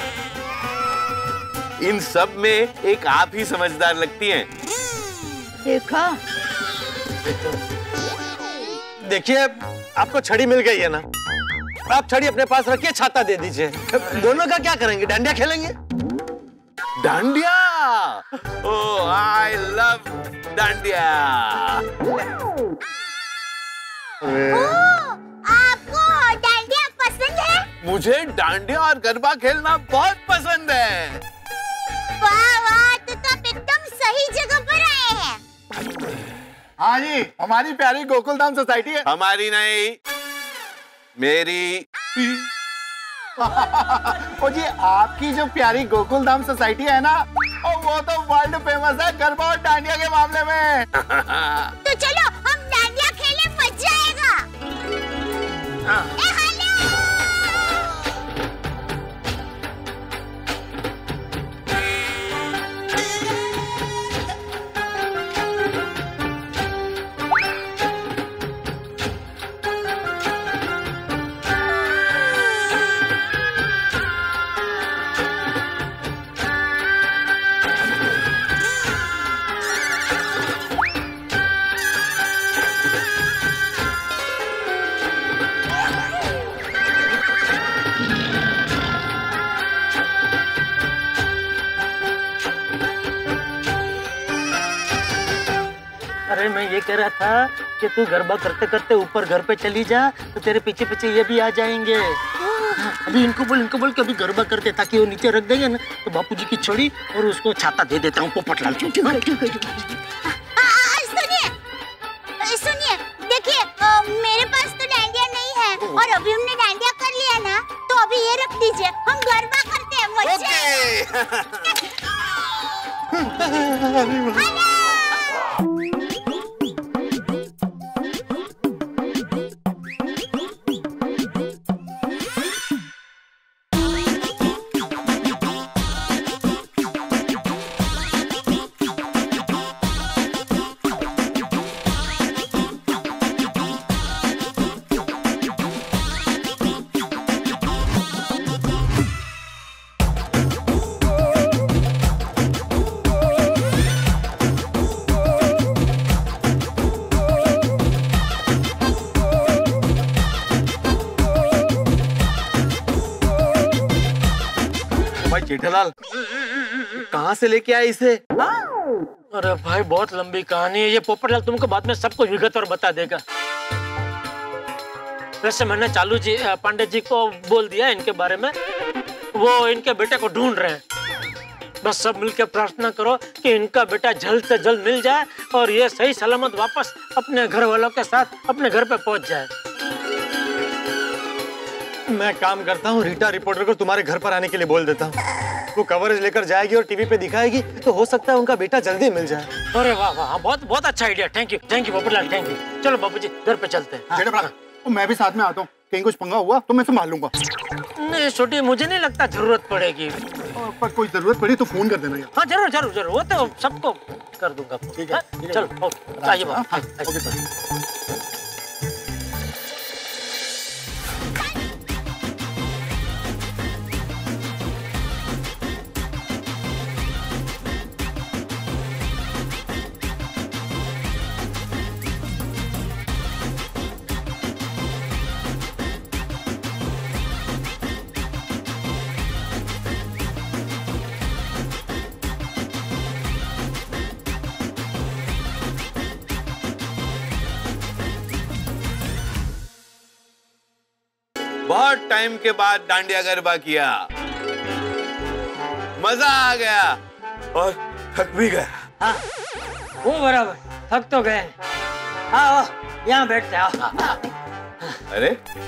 इन सब में एक आप ही समझदार लगती हैं। देखा, देखिए आपको छड़ी मिल गई है ना, आप छड़ी अपने पास रखिए, छाता दे दीजिए। दोनों का क्या करेंगे, डांडिया खेलेंगे? Dandiya, oh I love dandiya. आपको डांडिया पसंद है? मुझे डांडिया और गरबा खेलना बहुत पसंद है। वाह वाह, तो, तो आप एकदम सही जगह पर आए हैं। हाँ जी, हमारी प्यारी गोकुलधाम सोसाइटी है। हमारी नहीं, मेरी। ओ जी, आपकी जो प्यारी गोकुलधाम सोसाइटी है ना, ओ वो तो वर्ल्ड फेमस है गरबा और डांडिया के मामले में। तो चलो हम डांडिया खेले, मजा आएगा। हाँ। ए हेलो। अरे मैं ये कह रहा था कि तू गरबा करते करते ऊपर घर पे चली जा, तो तेरे पीछे पीछे ये भी आ जाएंगे। अभी इनको बोल इनको बोल के अभी गरबा करते, ताकि वो नीचे रख देंगे ना, तो बापूजी की छड़ी और उसको छाता दे देता हूँ पोपटलाल। सुनिए सुनिए, देखिए मेरे पास तो डांडिया नहीं है, और अभी हमने डांडिया कर लिया ना, तो अभी ये रख दीजिए, हम गरबा करते हैं, मजा आएगा। जेठालाल, कहाँ से लेके आए इसे? अरे भाई बहुत लंबी कहानी है ये, पोपटलाल तुमको बाद में सब कुछ विगत और बता देगा। वैसे मैंने चालू जी पांडे जी को बोल दिया इनके बारे में, वो इनके बेटे को ढूंढ रहे हैं। बस सब मिलकर प्रार्थना करो कि इनका बेटा जल्द से जल्द मिल जाए और ये सही सलामत वापस अपने घर वालों के साथ अपने घर पे पहुंच जाए। मैं काम करता हूँ, रीटा रिपोर्टर को तुम्हारे घर पर आने के लिए बोल देता हूँ। वो कवरेज लेकर जाएगी और टीवी पे दिखाएगी, तो हो सकता है उनका बेटा जल्दी मिल जाए। अरे वाह वाह, बहुत बहुत अच्छा idea, thank you thank you Popatlal, thank you. चलो बाबूजी घर पे चलते हैं। जेठालाल, मैं भी साथ में आता हूँ, कहीं कुछ पंगा हुआ तो मैं संभाल लूंगा। नहीं छोटी, मुझे नहीं लगता जरूरत पड़ेगी। पर कोई जरूरत पड़ी तो फोन कर देना यार। हाँ जरूर जरूर जरूर, वो तो सबको कर दूंगा। ठीक है, चलो ओके, आइए बाबू। Okay sir. बहुत टाइम के बाद डांडिया गरबा किया, मजा आ गया और थक भी गया। हाँ, वो बराबर थक तो गए। आओ यहाँ बैठते आओ। अरे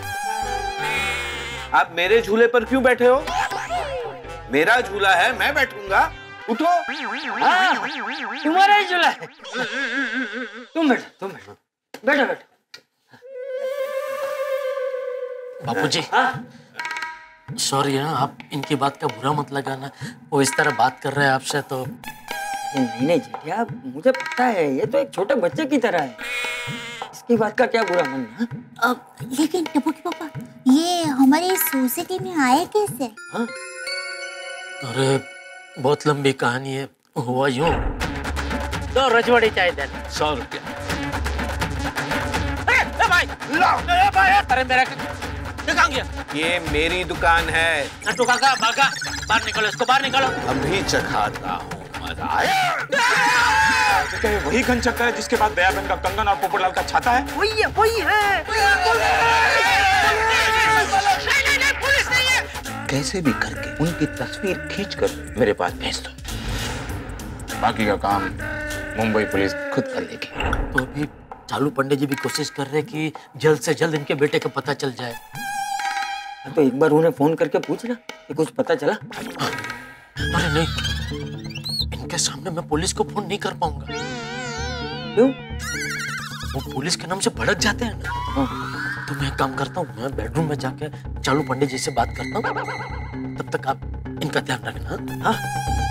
आप मेरे झूले पर क्यों बैठे हो? मेरा झूला है, मैं बैठूंगा। उठो। हाँ, तुम्हारा ही झूला है। तुम बैठो तुम बैठो बैठो बैठो। बापूजी सॉरी है, आप इनकी बात का बुरा मत लगाना, वो इस तरह बात कर रहे हैं आपसे तो। नहीं नहीं जेठिया, मुझे पता है ये तो एक छोटे बच्चे की तरह है, इसकी बात का क्या बुरा मानना। अब लेकिन टप्पू के पापा, ये हमारी सोसाइटी में आए कैसे? हाँ? अरे बहुत लंबी कहानी है, हुआ यूं। दो रजवाड़ी चाय देना, सौ रुपया। भाई भाई, अरे मेरा कहाँ गया? ये मेरी दुकान है। नट्टू काका भागा, बाहर निकलो, इसको बाहर निकालो। अभी चखाता हूँ, मजा आया। क्या ये वही घनचक्कर है जिसके बाद दयाबेन का कंगन और पोपटलाल का छाता है? वही है वही है। पुलिस नहीं है। कैसे भी करके उनकी तस्वीर खींचकर मेरे पास भेज दो, बाकी का काम मुंबई पुलिस खुद कर लेगी। तो अभी चालू पंडित जी भी कोशिश कर रहे कि जल्द से जल्द इनके बेटे का पता चल जाए। तो एक बार उन्हें फोन करके पूछना कि कुछ पता चला। अरे नहीं, इनके सामने मैं पुलिस को फोन नहीं कर पाऊंगा। क्यों? वो पुलिस के नाम से भड़क जाते हैं ना। तो मैं एक काम करता हूँ, मैं बेडरूम में जाके चालू पंडित जी से बात करता हूँ, तब तक आप इनका ध्यान रखना। हाँ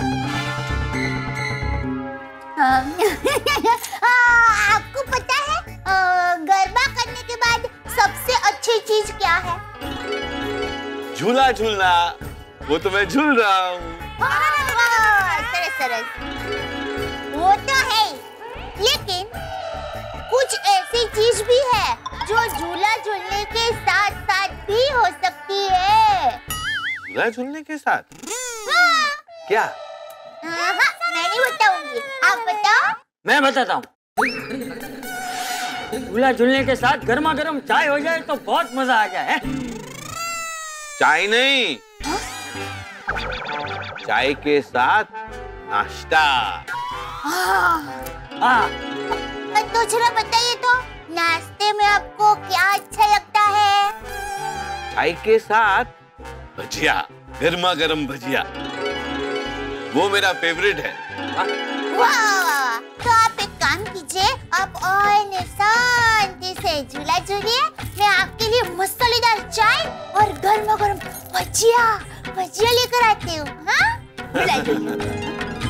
आपको पता है गरबा करने के बाद सबसे अच्छी चीज क्या है? झूला झूलना। वो तो मैं झूल रहा हूँ। सरस सरस, वो तो है, लेकिन कुछ ऐसी चीज भी है जो झूला झूलने के साथ साथ भी हो सकती है। झूला झूलने के साथ? हाँ। क्या? हाँ, मैं नहीं बताऊंगी, आप बताओ। मैं बताता हूँ। झूला झूलने के साथ गर्मा गर्म चाय हो जाए तो बहुत मजा आ जाए। चाय नहीं, चाय के साथ नाश्ता। हाँ। तो जरा बताइए तो, नाश्ते में आपको क्या अच्छा लगता है? चाय के साथ भजिया, गर्मा गर्म भजिया, वो मेरा फेवरेट है। वाह, तो आप एक काम कीजिए, आप और शांति से झूला झूलिए, मैं आपके लिए मसालेदार चाय और गर्मा गर्म भजिया भजिया लेकर आती हूँ। हाँ, झूला झूलिए।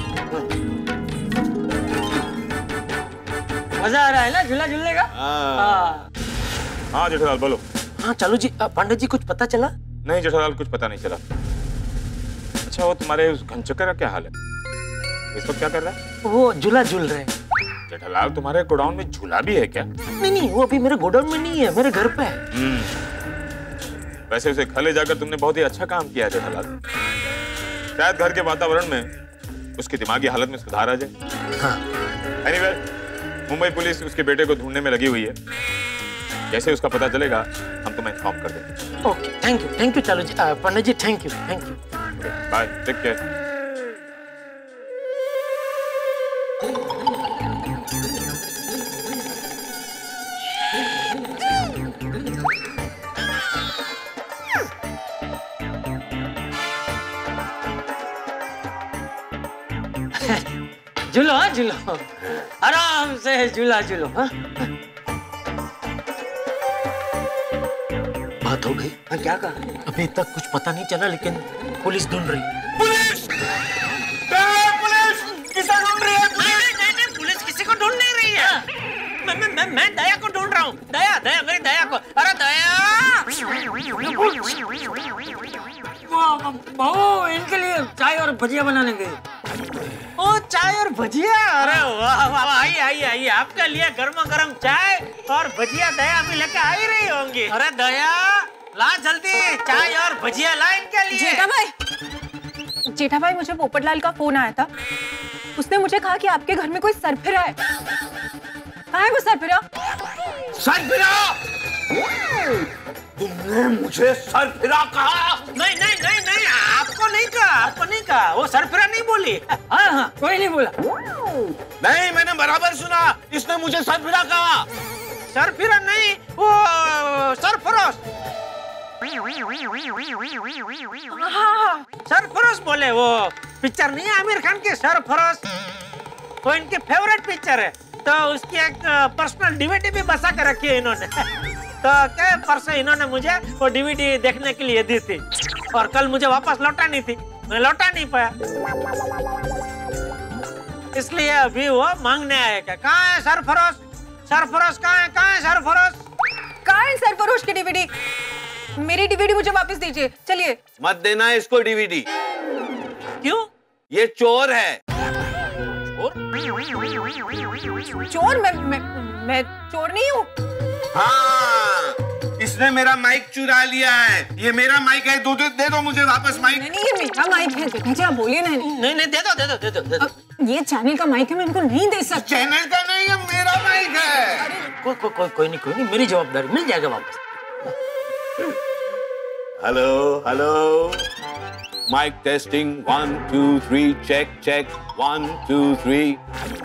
मजा आ रहा है ना झूला झूलने का? हाँ हाँ जेठालाल बोलो। हाँ चालू जी, पांडे जी कुछ पता चला? नहीं जेठालाल, कुछ पता नहीं चला। अच्छा वो तुम्हारे उस घनचक्कर का क्या हाल है? इस वक्त क्या कर रहा है? वो झूला झूल रहे हैं। जेठालाल तुम्हारे गोडाउन में झूला भी है क्या? नहीं नहीं, वो अभी मेरे गोडाउन में नहीं है, मेरे घर पे है। वैसे उसे खले जाकर तुमने बहुत ही अच्छा काम किया जेठालाल। शायद घर के वातावरण में उसकी दिमागी हालत में सुधार आ जाए। हाँ। Anyway, मुंबई पुलिस उसके बेटे को ढूंढने में लगी हुई है। जैसे उसका पता चलेगा हम तुम्हें इन्फॉर्म कर देंगे। Okay, thank you, thank you चालू जी, Pandit ji, thank you, thank you. Bye, take care. झूलो, हाँ झूलो, आराम से झूला झूलो। हाँ बात हो गई? हाँ, क्या कहा? अभी तक कुछ पता नहीं चला, लेकिन पुलिस ढूंढ रही है। पुलिस! पुलिस! किसे ढूंढ रही है? नहीं, नहीं, नहीं, पुलिस किसी को ढूंढ नहीं रही है। मैं, मैं, मैं, मैं दया को ढूंढ रहा हूँ। दया, दया, मेरी दया को। अरे दया! बहू, इनके लिए चाय और भजिया बनाने गई। ओ, चाय और भजिया! अरे वाह वाह, आइए आइए आइए, आपके लिए गर्मा गर्म चाय और भजिया दया भी लेके आ ही रही होंगी। अरे दया, ला जल्दी चाय और भजिया ला इनके लिए। जेठा भाई, जेठा भाई, मुझे पोपटलाल का फोन आया था। उसने मुझे कहा कि आपके घर में कोई सरफिरा है। कहाँ है वो सरफिरा? सरफिरा? तुमने मुझे सरफिरा कहा? नहीं नहीं नहीं नहीं, आपको नहीं कहा, आपको नहीं कहा। वो सरफिरा नहीं बोली। हाँ हाँ, कोई नहीं बोला। नहीं, मैंने बराबर सुना। इसने मुझे सरफिरा कहा। सरफिरा नहीं, वो सरफरोश। हाँ, सरफरोश बोले। वो पिक्चर नहीं है आमिर खान की, सरफरोश? वो इनकी फेवरेट पिक्चर है, तो उसकी एक पर्सनल डीवीडी भी बसा कर रखी है इन्होंने। तो क्या परसों इन्होंने मुझे वो डीवीडी देखने के लिए दी थी, और कल मुझे वापस लौटानी थी, मैं लौटा नहीं पाया, इसलिए अभी वो मांगने आएगा। कहाँ है सरफरोश? सरफरोश कहाँ है? कहाँ है सरफरोश? कहाँ है सरफरोश की डीवीडी? मेरी डीवीडी मुझे वापस दीजिए। चलिए। मत देना इसको डीवीडी। क्यों? ये चोर है। चोर? मैं मैं मैं चोर नहीं हूँ। हाँ, इसने मेरा माइक चुरा लिया है। ये मेरा माइक है, दो दे, दे दो मुझे वापस माइक। नहीं नहीं, ये मेरा माइक है। जेठा जी आप बोलिए ना। नहीं नहीं, दे दो दे दो दे दो दे दो। ये चैनल का माइक है, मैं इनको नहीं दे सकती। चैनल का नहीं है, मेरा माइक है। कोई कोई कोई कोई नहीं, कोई नहीं, मेरी जवाबदारी, मिल जाएगा वापस। Hello hello, mic testing, one two three, check check, one two three.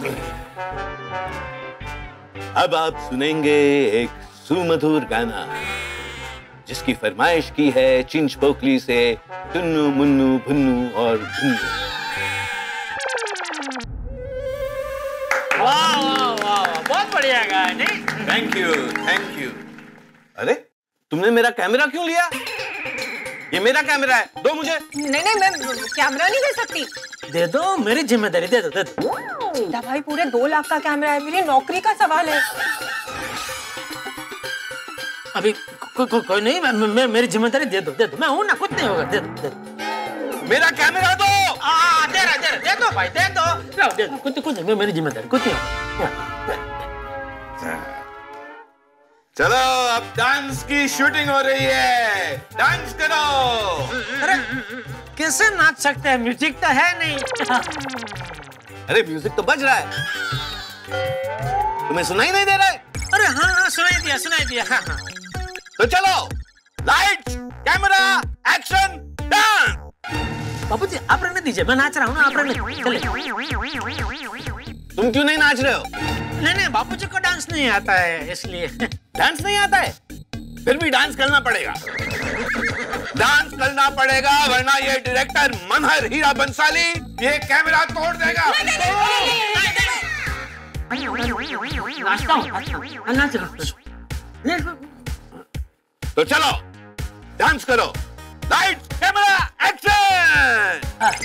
अब आप सुनेंगे एक सुमधुर गाना जिसकी फरमाइश की है चिंच पोकली से टुन्नू मुन्नू भुन्नू और भुन्नू। वाह वाह वाह, बहुत बढ़िया गाया। नहीं, थैंक यू थैंक यू। अरे तुमने मेरा कैमरा क्यों लिया? ये मेरा कैमरा है, दो मुझे। नहीं नहीं, मैं कैमरा नहीं दे सकती। दे दो, मेरी जिम्मेदारी, दे दो दे दो। जेठा भाई, पूरे दो लाख का कैमरा है, मेरी नौकरी का सवाल है। अभी कोई को, को, नहीं, मैं, मैं मेरी जिम्मेदारी, दे दो दे दो, मैं हूं ना, कुछ नहीं होगा, दे दो दे दो। मेरा कैमरा दो। आ, दे रहा दे रहा, दे दो भाई, दे दो। लो, दे दो, कुछ कुछ नहीं, मेरी जिम्मेदारी, कुछ नहीं होगा। चलो अब डांस की शूटिंग हो रही है, डांस करो। अरे कैसे नाच सकते हैं, म्यूजिक तो है नहीं। अरे म्यूजिक तो बज रहा है, तुम्हें सुनाई नहीं दे रहा है? अरे हाँ हाँ, सुनाई दिया सुनाई दिया। हाँ हाँ, तो चलो, लाइट्स, कैमरा, एक्शन, डांस। बाबू जी आप रहने दीजिए, मैं नाच रहा हूँ ना, आप रहने चले। तुम क्यों नहीं नाच रहे हो? नहीं नहीं, बाबूजी को डांस नहीं आता है, इसलिए। डांस नहीं आता है? फिर भी डांस करना पड़ेगा, डांस करना पड़ेगा, वरना ये डायरेक्टर मनहर हीरा बंसाली ये कैमरा तोड़ देगा। नाचता हूँ, नाच रहा। तो चलो डांस करो, लाइट्स, कैमरा, एक्शन।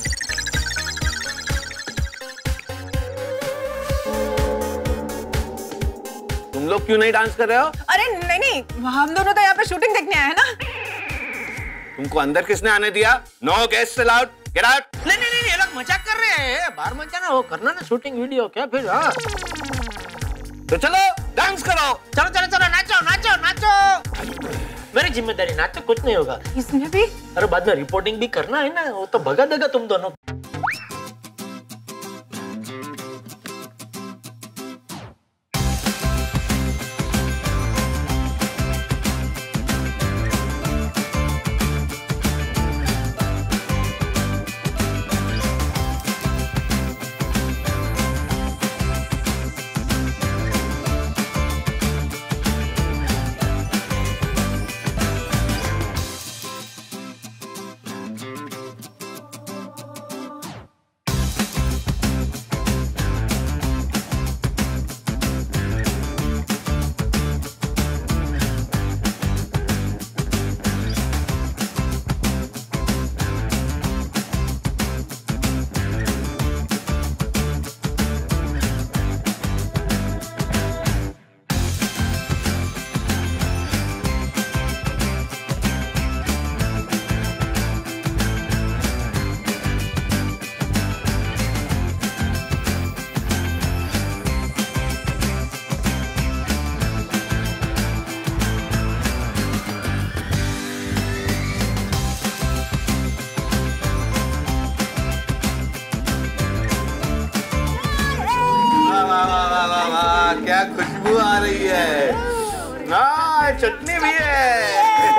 तुम लोग क्यों नहीं डांस कर रहे हो? अरे नहीं नहीं, हम दोनों तो यहाँ पे शूटिंग देखने आए हैं ना। तुमको अंदर किसने आने दिया? No guest allowed, get out. नहीं नहीं नहीं, ये लोग मजाक कर रहे हैं, बाहर मत जाना, वो करना ना शूटिंग वीडियो क्या फिर। हाँ तो चलो डांस करो, चलो चलो चलो, नाचो नाचो नाचो। मेरी जिम्मेदारी ना, तो कुछ नहीं होगा। इसमें भी अरे बाद में रिपोर्टिंग भी करना है ना, वो तो भगा देगा तुम दोनों। क्या खुशबू आ रही है ना, चटनी भी है।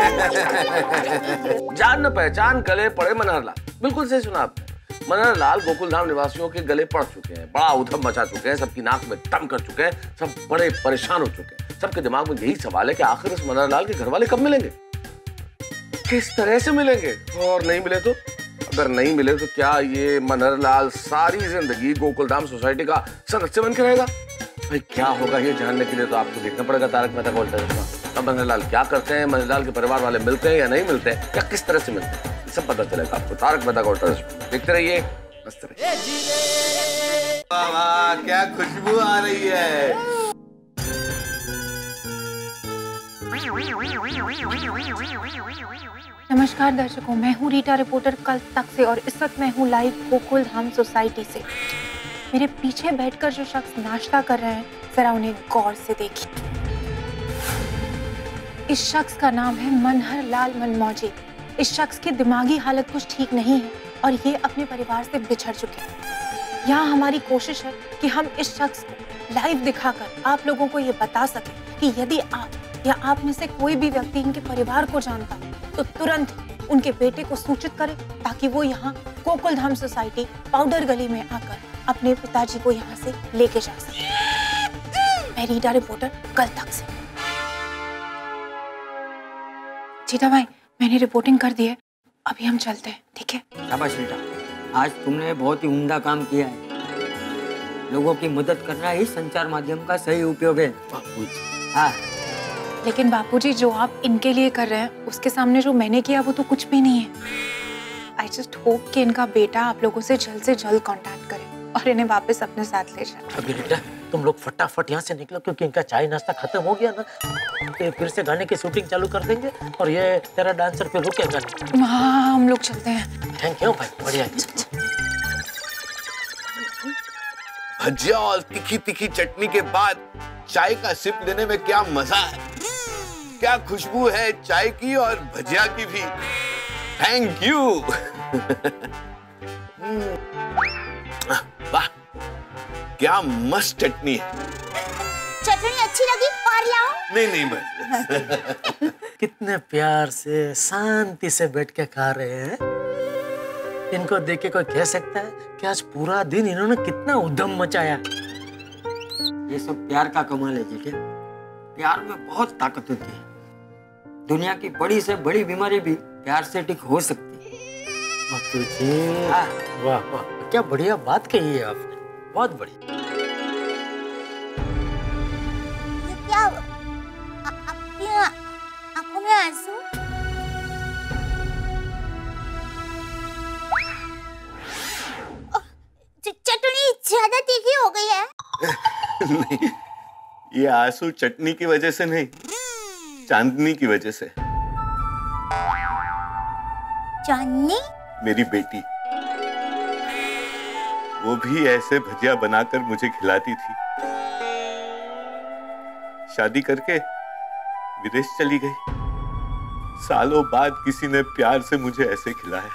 जान न पहचान गले पड़े मनहरलाल, बिल्कुल सही सुना आपने। मनहरलाल गोकुलधाम निवासियों के गले पड़ चुके हैं, बड़ा उधम मचा चुके हैं, सबकी नाक में दम कर चुके हैं, सब बड़े परेशान हो चुके हैं। सबके दिमाग में यही सवाल है कि आखिर इस मनहरलाल के घर वाले कब मिलेंगे, किस तरह से मिलेंगे, और नहीं मिले तो अगर नहीं मिले तो क्या ये मनहरलाल सारी जिंदगी गोकुलधाम सोसाइटी का सदस्य बन के रहेगा? भाई क्या होगा ये जानने के लिए तो आपको देखना पड़ेगा तारक मेहता का उल्टा चश्मा। अब मनहरलाल क्या करते हैं, मनहरलाल के परिवार वाले मिलते हैं या नहीं मिलते हैं, या किस तरह से मिलते हैं, ये सब पता चलेगा आपको तारक मेहता का उल्टा चश्मा। देखते रहिए, मस्त रहिए। वाह वाह, क्या खुशबू आ रही है। नमस्कार दर्शकों, मैं हूँ रीटा रिपोर्टर कल तक से, और इस वक्त मैं हूँ लाइव गोकुलधाम सोसाइटी से। मेरे पीछे बैठकर जो शख्स नाश्ता कर रहे हैं, जरा उन्हें गौर से देखिए। इस शख्स का नाम है मनहरलाल मनमौजी। इस शख्स की दिमागी हालत कुछ ठीक नहीं है और ये अपने परिवार से बिछड़ चुके हैं। यहाँ हमारी कोशिश है कि हम इस शख्स को लाइव दिखाकर आप लोगों को ये बता सकें कि यदि आप या आप में से कोई भी व्यक्ति इनके परिवार को जानता तो तुरंत उनके बेटे को सूचित करें, ताकि वो यहाँ गोकुलधाम सोसाइटी पाउडर गली में आकर अपने पिताजी को यहाँ से लेके जा सके। मैं रीटा रिपोर्टर कल तक से। चीता भाई, मैंने रिपोर्टिंग कर दी है, अभी हम चलते हैं, ठीक है? शाबाश रीटा, आज तुमने बहुत ही उम्दा काम किया है। लोगों की मदद करना ही संचार माध्यम का सही उपयोग है। हाँ, लेकिन बापूजी, जो आप इनके लिए कर रहे हैं उसके सामने जो मैंने किया वो तो कुछ भी नहीं है। आई जस्ट होप कि इनका बेटा आप लोगों से जल्द से जल्द कांटेक्ट करे और इन्हें वापस अपने साथ ले जाए। अभी बेटा तुम लोग फटाफट यहाँ से निकलो, क्योंकि इनका चाय नाश्ता खत्म हो गया ना, तो फिर से गाने की शूटिंग चालू कर देंगे और ये तेरा डांसर फिर रुकेगा नहीं। हाँ, हम लोग चलते हैं। थैंक यू भाई, बढ़िया। भजिया और तीखी तीखी चटनी के बाद चाय का सिप लेने में क्या मजा है। क्या खुशबू है चाय की और भजिया की भी। Thank you. वाह, क्या मस्त चटनी है। चटनी अच्छी लगी और लाओ? नहीं नहीं बस। कितने प्यार से शांति से बैठ के खा रहे हैं। इनको देख के कोई कह सकता है कि आज पूरा दिन इन्होंने कितना उद्यम मचाया। ये सब प्यार का कमाल है जी। प्यार में बहुत ताकत होती है। दुनिया की बड़ी से बड़ी बीमारी भी प्यार से ठीक हो सकती है। वाह वाह, क्या बढ़िया बात कही है आपने, बहुत बढ़िया। क्या आपकी आंखों में आंसू? चटनी ज्यादा तीखी हो गई है। नहीं, ये आंसू चटनी की वजह से नहीं, चांदनी की वजह से। चांदनी? मेरी बेटी, वो भी ऐसे भजिया बनाकर मुझे खिलाती थी। शादी करके विदेश चली गई। सालों बाद किसी ने प्यार से मुझे ऐसे खिलाया।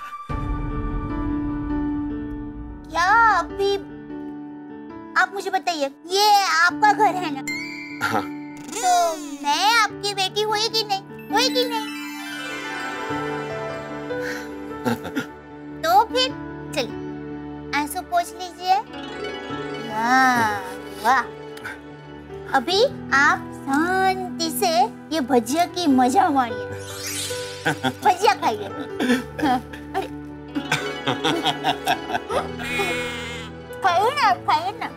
क्या अभी आप मुझे बताइए, ये आपका घर है ना? हाँ। तो मैं आपकी बेटी हुई कि नहीं? हुई कि नहीं? तो फिर चलिए आंसू पोंछ लीजिए। वाह वाह। अभी आप शांति से ये भजिया की मजा मारिए। भजिया खाइए। अरे खाइए ना, खाइए ना।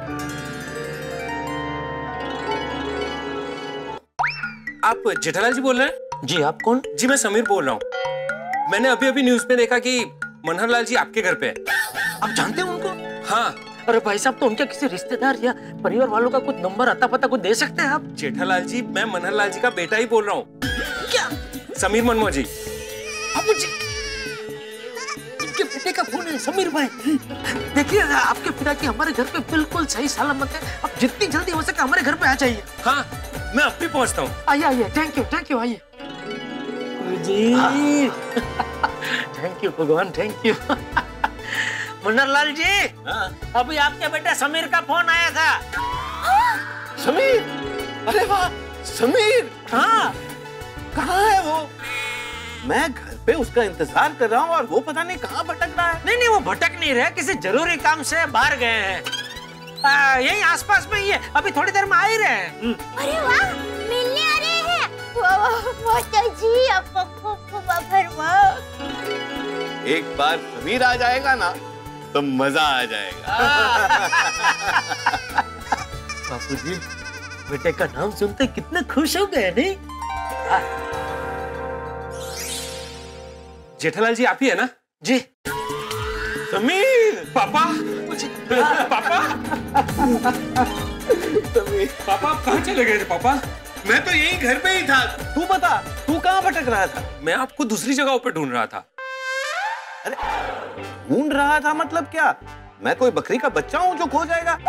आप जेठालाल जी बोल रहे हैं? जी, आप कौन? जी, मैं समीर बोल रहा हूँ। मैंने अभी अभी न्यूज में देखा कि मनहरलाल जी आपके घर पे है। आप जानते हैं उनको? हाँ। अरे भाई साहब, तो उनके किसी रिश्तेदार या परिवार वालों का कुछ नंबर अता पता कुछ दे सकते हैं आप? जेठालाल जी, मैं मनहरलाल जी का बेटा ही बोल रहा हूँ। क्या? समीर मनमोजी। बाबू जी, इनके बेटे का फोन है, समीर भाई। देखिए, आपके पिताजी हमारे घर पे बिल्कुल सही सलामत है। आप जितनी जल्दी हो सके हमारे घर पे आ जाइए। हाँ, मैं अब भी पहुंचता हूँ। आइए आइए, थैंक यू थैंक यू, आइए जी। थैंक यू भगवान, थैंक यू। मनहरलाल जी, अभी आपके बेटे समीर का फोन आया था। समीर? अरे वाह, समीर। हाँ। कहाँ है वो? मैं घर पे उसका इंतजार कर रहा हूँ और वो पता नहीं कहाँ भटक रहा है। नहीं नहीं, वो भटक नहीं रहे, किसी जरूरी काम से बाहर गए हैं। आ, यही आसपास में ही है, अभी थोड़ी देर में आ ही रहे हैं। अरे वाह, मिलने आ रहे हैं। वाह वाह, माता जी आपको खूब खूब आभार। वाह, एक बार समीर आ जाएगा ना तो मजा आ जाएगा। बापू जी, बेटे का नाम सुनते कितने खुश हो गए, नहीं? जेठालाल जी आप ही है ना? जी। समीर। पापा। पापा। समीर। पापा आप कहाँ चले गए थे? पापा, मैं तो यही घर पे ही था। तू बता, तू कहाँ भटक रहा था? मैं आपको दूसरी जगहों पे ढूंढ रहा था। अरे ढूंढ रहा था मतलब क्या? मैं कोई बकरी का बच्चा हूँ जो खो जाएगा?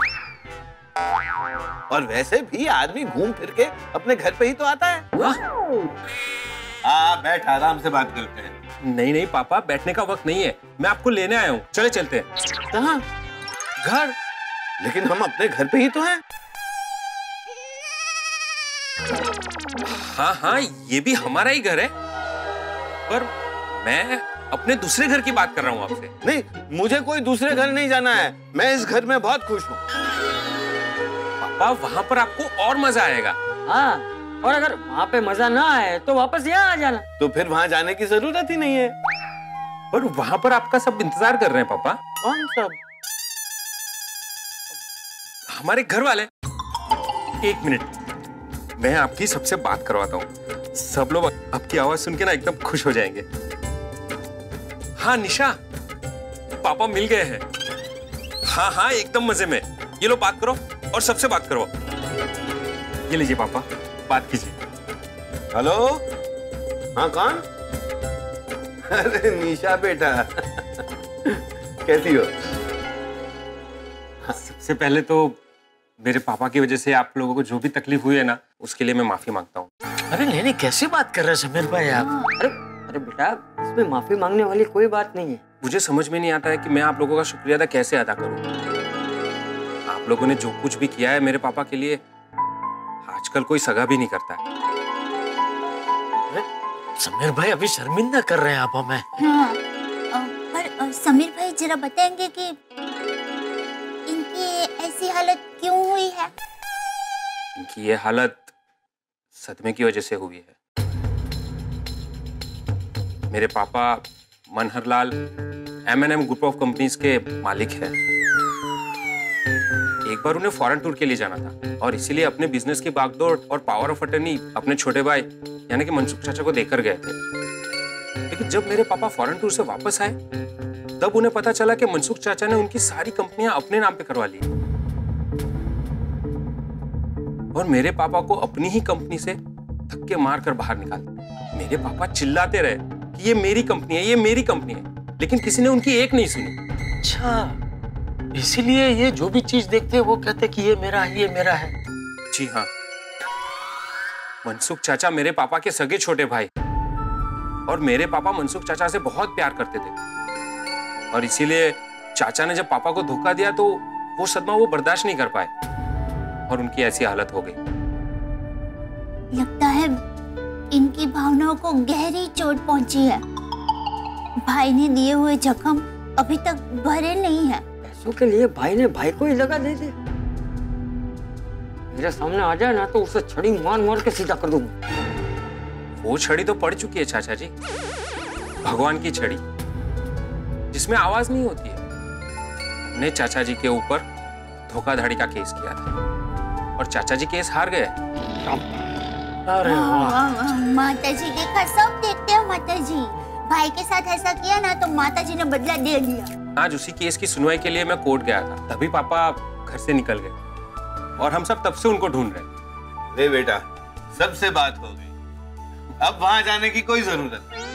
और वैसे भी आदमी घूम फिर के अपने घर पे ही तो आता है। हाँ, बैठ, आराम से बात करते हैं। नहीं नहीं पापा, बैठने का वक्त नहीं है, मैं आपको लेने आया हूँ। चले चलते हैं। कहाँ? घर? लेकिन हम अपने घर पे ही तो हैं। हाँ हाँ, ये भी हमारा ही घर है, पर मैं अपने दूसरे घर की बात कर रहा हूँ आपसे। नहीं, मुझे कोई दूसरे घर नहीं जाना है, मैं इस घर में बहुत खुश हूँ। पापा, वहाँ पर आपको और मजा आएगा। हाँ, और अगर वहाँ पे मजा ना आए तो वापस यहाँ आ जाना। तो फिर वहाँ जाने की जरूरत ही नहीं है। पर वहाँ पर आपका सब इंतजार कर रहे हैं पापा। कौन सब? हमारे घर वाले। एक मिनट, मैं आपकी सबसे बात करवाता हूँ। सब लोग आपकी आवाज सुन के ना एकदम खुश हो जाएंगे। हाँ निशा, पापा मिल गए हैं। हाँ हाँ, एकदम मजे में। ये लो, बात करो और सबसे बात करो। ये लीजिए पापा, बात कीजिए। हेलो। हाँ, कौन? अरे निशा बेटा, कैसी हो? सबसे पहले तो मेरे पापा की वजह से आप लोगों को जो भी तकलीफ हुई है ना, उसके लिए मैं माफी मांगता हूँ। अरे नहीं नहीं, कैसे बात कर रहे हैं समीर भाई आप? अरे अरे बेटा, इसमें माफी मांगने वाली कोई बात नहीं है। मुझे समझ में नहीं आता है कि मैं आप लोगों का शुक्रिया अदा कैसे अदा करूं। आप लोगों ने जो कुछ भी किया है मेरे पापा के लिए, आजकल कोई सगा भी नहीं करता है। समीर भाई, अभी शर्मिंदा कर रहे हैं आप हमें। हाँ, पर समीर भाई जरा बताएंगे कि इनकी ऐसी हालत क्यों हुई है? इनकी ये हालत सदमे की वजह से हुई है। मेरे पापा Manharlal M N M group of companies के मालिक हैं। एक बार उन्हें फॉरेन टूर के लिए जाना था और इसीलिए अपने बिजनेस की बागडोर और पावर ऑफ अटर्नी अपने छोटे भाई यानी कि मनसुख चाचा को देकर गए थे। लेकिन जब मेरे पापा फॉरेन टूर से वापस आए, तब उन्हें पता चला कि मनसुख चाचा ने उनकी सारी कंपनियां अपने नाम पे करवा ली और मेरे पापा को अपनी ही कंपनी से धक्के मारकर बाहर निकाल दिया। मेरे पापा चिल्लाते रहे कि ये मेरी कंपनी है, ये मेरी कंपनी है, लेकिन किसी ने उनकी एक नहीं सुनी। अच्छा, इसीलिए ये जो भी चीज देखते हैं वो कहते हैं कि ये मेरा है, ये मेरा है। जी हाँ, मनसुख चाचा मेरे पापा के सगे छोटे भाई और मेरे पापा मनसुख चाचा से बहुत प्यार करते थे और इसीलिए चाचा ने जब पापा को धोखा दिया तो वो सदमा वो बर्दाश्त नहीं कर पाए और उनकी ऐसी हालत हो गई। लगता है इनकी भावनाओं को गहरी चोट पहुंची है। भाई ने दिए हुए जख्म अभी तक भरे नहीं है। पैसों के लिए भाई ने भाई को ही लगा दे दे। मेरे सामने आ जाए ना तो उसे छड़ी मार मार के सीधा कर दूंगा। वो छड़ी तो पड़ चुकी है चाचा जी, भगवान की छड़ी जिसमें आवाज नहीं होती है। हमने चाचा जी के ऊपर धोखाधड़ी का केस किया था और चाचा जी केस हार गए। अरे माता जी देखा, सब देखते हो माता जी। भाई के साथ ऐसा किया ना तो माता जी ने बदला दे लिया। आज उसी केस की सुनवाई के लिए मैं कोर्ट गया था, तभी पापा घर से निकल गए और हम सब तब से उनको ढूंढ रहे। ले बेटा, सबसे बात हो गई, अब वहां जाने की कोई जरूरत नहीं।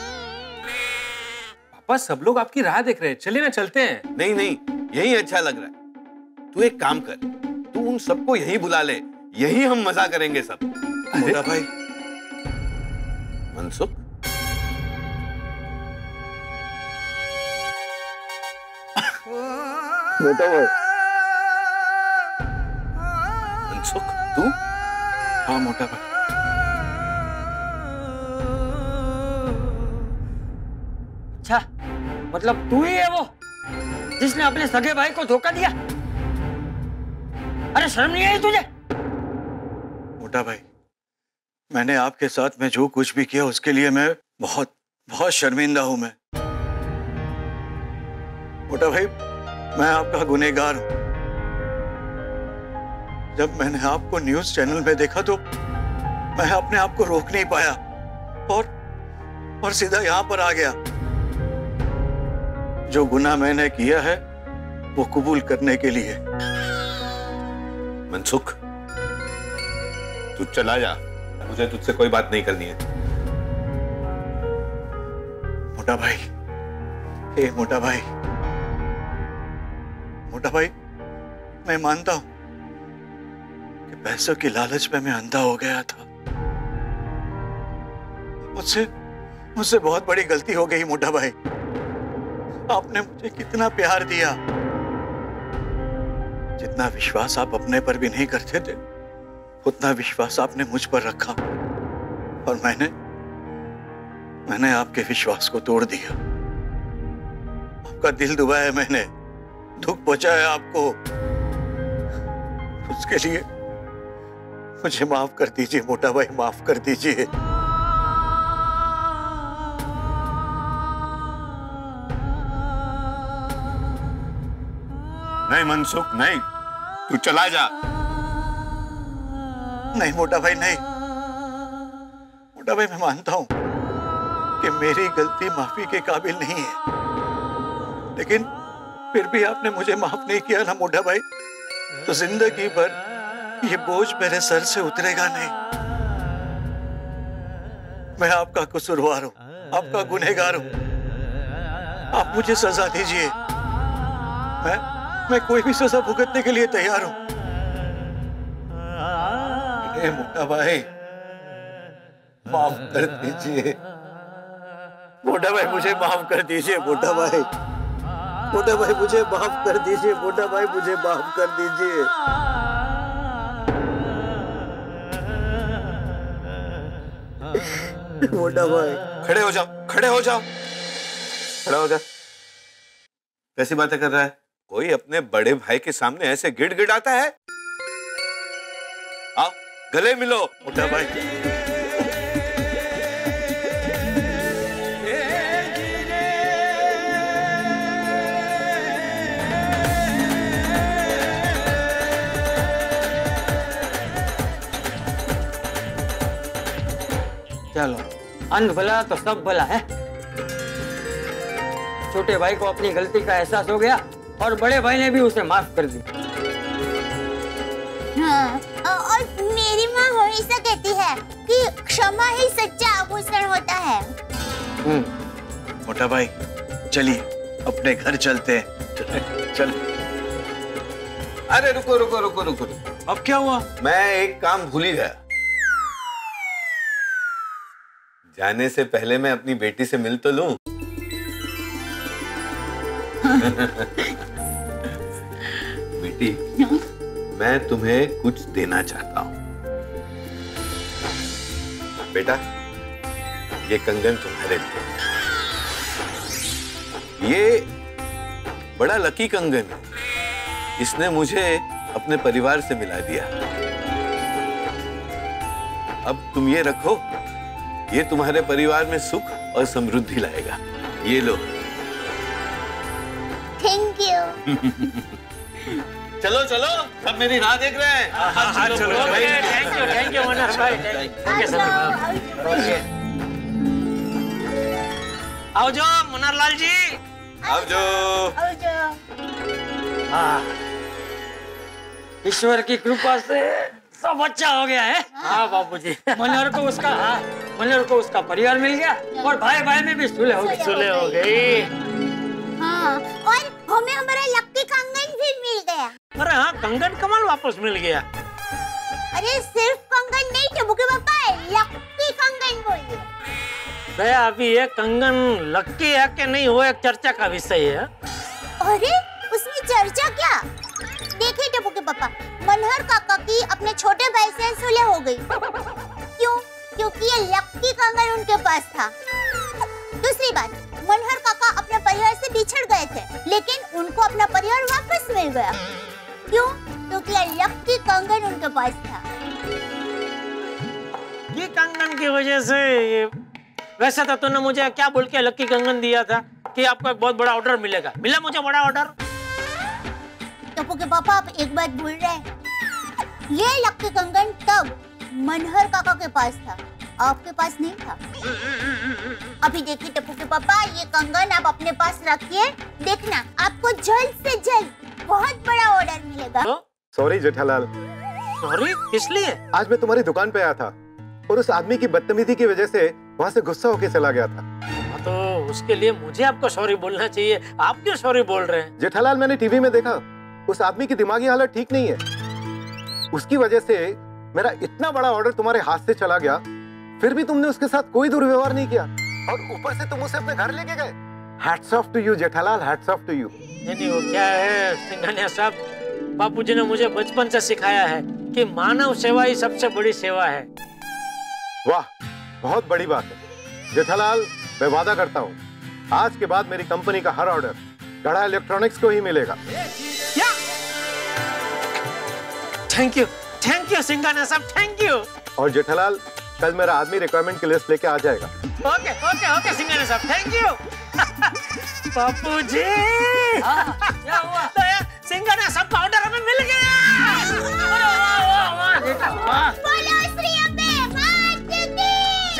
पापा सब लोग आपकी राह देख रहे हैं, चलिए ना चलते हैं। नहीं नहीं, यही अच्छा लग रहा है। तू एक काम कर, तू उन सबको यही बुला ले, यही हम मजा करेंगे सब। मोटा भाई मनसुख, मोटा भाई मनसुख तू? हाँ मोटा भाई। अच्छा, मतलब तू ही है वो जिसने अपने सगे भाई को धोखा दिया? अरे शर्म नहीं आई तुझे? मोटा भाई, मैंने आपके साथ में जो कुछ भी किया उसके लिए मैं बहुत बहुत शर्मिंदा हूं। मैं मोटा भाई, मैं आपका गुनहगार हूं। जब मैंने आपको न्यूज चैनल में देखा तो मैं अपने आप को रोक नहीं पाया और और सीधा यहां पर आ गया। जो गुनाह मैंने किया है वो कबूल करने के लिए। मनसुख, तू चला जा, मुझे तुझसे कोई बात नहीं करनी है। मोटा भाई, हे मोटा भाई, मोटा भाई, मैं मानता हूं कि पैसों की लालच में मैं अंधा हो गया था। मुझसे मुझसे बहुत बड़ी गलती हो गई मोटा भाई। आपने मुझे कितना प्यार दिया, जितना विश्वास आप अपने पर भी नहीं करते थे उतना विश्वास आपने मुझ पर रखा और मैंने मैंने आपके विश्वास को तोड़ दिया। आपका दिल दुबाया मैंने, दुख पहुंचाया आपको। उसके लिए मुझे माफ कर दीजिए मोटा भाई, माफ कर दीजिए। नहीं मनसुख नहीं, तू चला जा। नहीं मोटा भाई नहीं, मोटा भाई मैं मानता हूं कि मेरी गलती माफी के काबिल नहीं है, लेकिन फिर भी आपने मुझे माफ नहीं किया ना मोटा भाई, तो जिंदगी भर ये बोझ मेरे सर से उतरेगा नहीं। मैं आपका कसूरवार हूं, आपका गुनहगार हूं। आप मुझे सजा दीजिए, मैं मैं कोई भी सजा भुगतने के लिए तैयार हूं। हे मोटा भाई, माफ कर दीजिए मोटा भाई, मुझे माफ कर दीजिए मोटा भाई, मोटा भाई मुझे माफ कर दीजिए, मोटा भाई मुझे माफ कर दीजिए। मोटा भाई, खड़े हो जाओ, खड़े हो जाओ, खड़ा हो जा। कैसी बातें कर रहा है? कोई अपने बड़े भाई के सामने ऐसे गिड़गिड़ाता है? आओ गले मिलो। मोटा भाई, चलो, अंध भला तो सब भला है। छोटे भाई को अपनी गलती का एहसास हो गया और बड़े भाई ने भी उसे माफ कर दी। हाँ, और मेरी माँ हमेशा कहती है कि क्षमा ही सच्चा आभूषण होता है। मोटा भाई चलिए अपने घर चलते हैं। चल। अरे रुको रुको रुको रुको, अब क्या हुआ? मैं एक काम भूल ही गया। जाने से पहले मैं अपनी बेटी से मिल तो लूं। बेटी, मैं तुम्हें कुछ देना चाहता हूं। बेटा, ये कंगन तुम्हारे लिए। ये बड़ा लकी कंगन है, इसने मुझे अपने परिवार से मिला दिया। अब तुम ये रखो, ये तुम्हारे परिवार में सुख और समृद्धि लाएगा। ये लो। Thank you. चलो चलो, सब मेरी राह देख रहे हैं। हाँ, हाँ, चलो, thank you, thank you Manhar भाई। Okay sir. आओ जो मनहर लाल जी। आओ जो। आओ जो। हाँ, ईश्वर की कृपा से सब अच्छा हो गया है। हाँ बाबूजी, मनहर को उसका हाँ, मनहर को उसका परिवार मिल गया और भाई भाई में भी सुलह हो गई। सुलह हो गई। हाँ, और हमें हमारा लकी कंगन भी मिल गया। अरे हाँ, कंगन कमल वापस मिल गया। अरे सिर्फ कंगन नहीं थे बुके पापा, लकी कंगन बोलिए। दया, अभी ये कंगन लकी है कि नहीं वो एक चर्चा का विषय है। अरे उसमें चर्चा क्या? देखिए टप्पू के पापा, मनहर काका की अपने छोटे भाई से सुलह हो गई। क्यों? क्योंकि ये लकी कंगन उनके पास था। दूसरी बात, मनहर काका अपने परिवार से बिछड़ गए थे, लेकिन उनको अपना परिवार वापस मिल गया। क्यों? क्योंकि ये लकी कंगन उनके पास था। ये कंगन की वजह से ये... वैसे तो तूने मुझे क्या बोल के लकी कंगन दिया था कि आपको एक बहुत बड़ा ऑर्डर मिलेगा। मिला मुझे बड़ा ऑर्डर? टप्पू के पापा, आप एक बात भूल रहे हैं। ये लकी कंगन तब मनहर काका के पास था, आपके पास नहीं था। अभी देखिए टप्पू के पापा, ये कंगन आप अपने पास रखिए, देखना आपको जल्द से जल्द बहुत बड़ा ऑर्डर मिलेगा। सॉरी जेठालाल। सॉरी किस लिए? आज मैं तुम्हारी दुकान पे आया था और उस आदमी की बदतमीजी की वजह से वहाँ से गुस्सा होके चला गया था। तो उसके लिए मुझे आपको सॉरी बोलना चाहिए, आप क्यों सॉरी बोल रहे हैं? जेठालाल, मैंने टीवी में देखा उस आदमी की दिमागी हालत ठीक नहीं है। उसकी वजह से मेरा इतना बड़ा ऑर्डर तुम्हारे हाथ से चला गया, फिर भी तुमने उसके साथ कोई दुर्व्यवहार नहीं किया और ऊपर से तुम उसे अपने घर लेके गए। Hats off to you Jethalal, hats off to you. नहीं नहीं, वो क्या है सिंघानिया साहब, बापूजी ने मुझे बचपन से सिखाया है कि मानव सेवा ही सबसे बड़ी सेवा है। वाह, बहुत बड़ी बात है जेठालाल। मैं वादा करता हूँ आज के बाद मेरी कंपनी का हर ऑर्डर गढ़ा इलेक्ट्रॉनिक्स को ही मिलेगा। Thank you, thank you Singhania साहब, थैंक यू। और जेठालाल, कल मेरा आदमी रिक्वायरमेंट की लिस्ट लेके आ जाएगा। ओके ओके ओके सिंघानिया साहब, थैंक यू। बापूजी, क्या हुआ? सिंघानिया साहब का ऑर्डर हमें मिल गया। वाह वाह वाह बेटा, वाह। बोलो श्री अम्बे मात की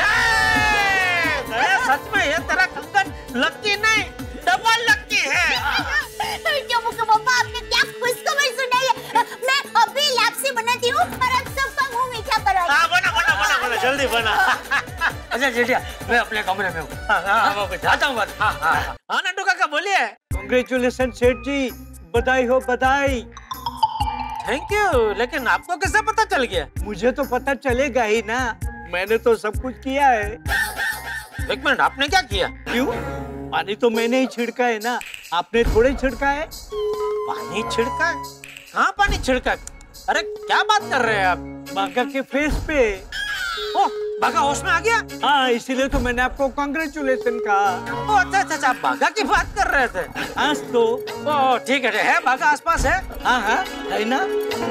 जय। सच में ये तेरा कंगन लकी नहीं, डबल लकी है। टप्पू के पापा, आपने क्या खुशखबरी सुनाई है? मैं अभी लापसी बनाती हूँ और आप सबका मुंह मीठा करवाती हूँ। हाँ, बना बना बना बना, जल्दी बना। अच्छा जेठिया, मैं अपने कमरे में हूँ। हाँ हाँ, जाता हूँ बस। हाँ हाँ हाँ, नंटू काका बोलिए। कांग्रेचुलेशन सेठ जी, बधाई हो बधाई। थैंक यू, लेकिन आपको कैसे पता चल गया? मुझे तो पता चलेगा ही ना, मैंने तो सब कुछ किया है। एक मिनट, आपने क्या किया? क्यों? पानी तो मैंने ही छिड़का है ना, आपने थोड़े छिड़का है। पानी छिड़का है? कहाँ पानी छिड़का? अरे क्या बात कर रहे हैं आप? बागा के फेस पे। ओह, बागा होश में आ गया? हाँ, इसीलिए तो मैंने आपको कांग्रेचुलेशन कहा। ओह अच्छा अच्छा अच्छा, बागा की बात कर रहे थे। आज तो ओह ठीक है, है बागा आसपास है? हाँ हाँ है ना।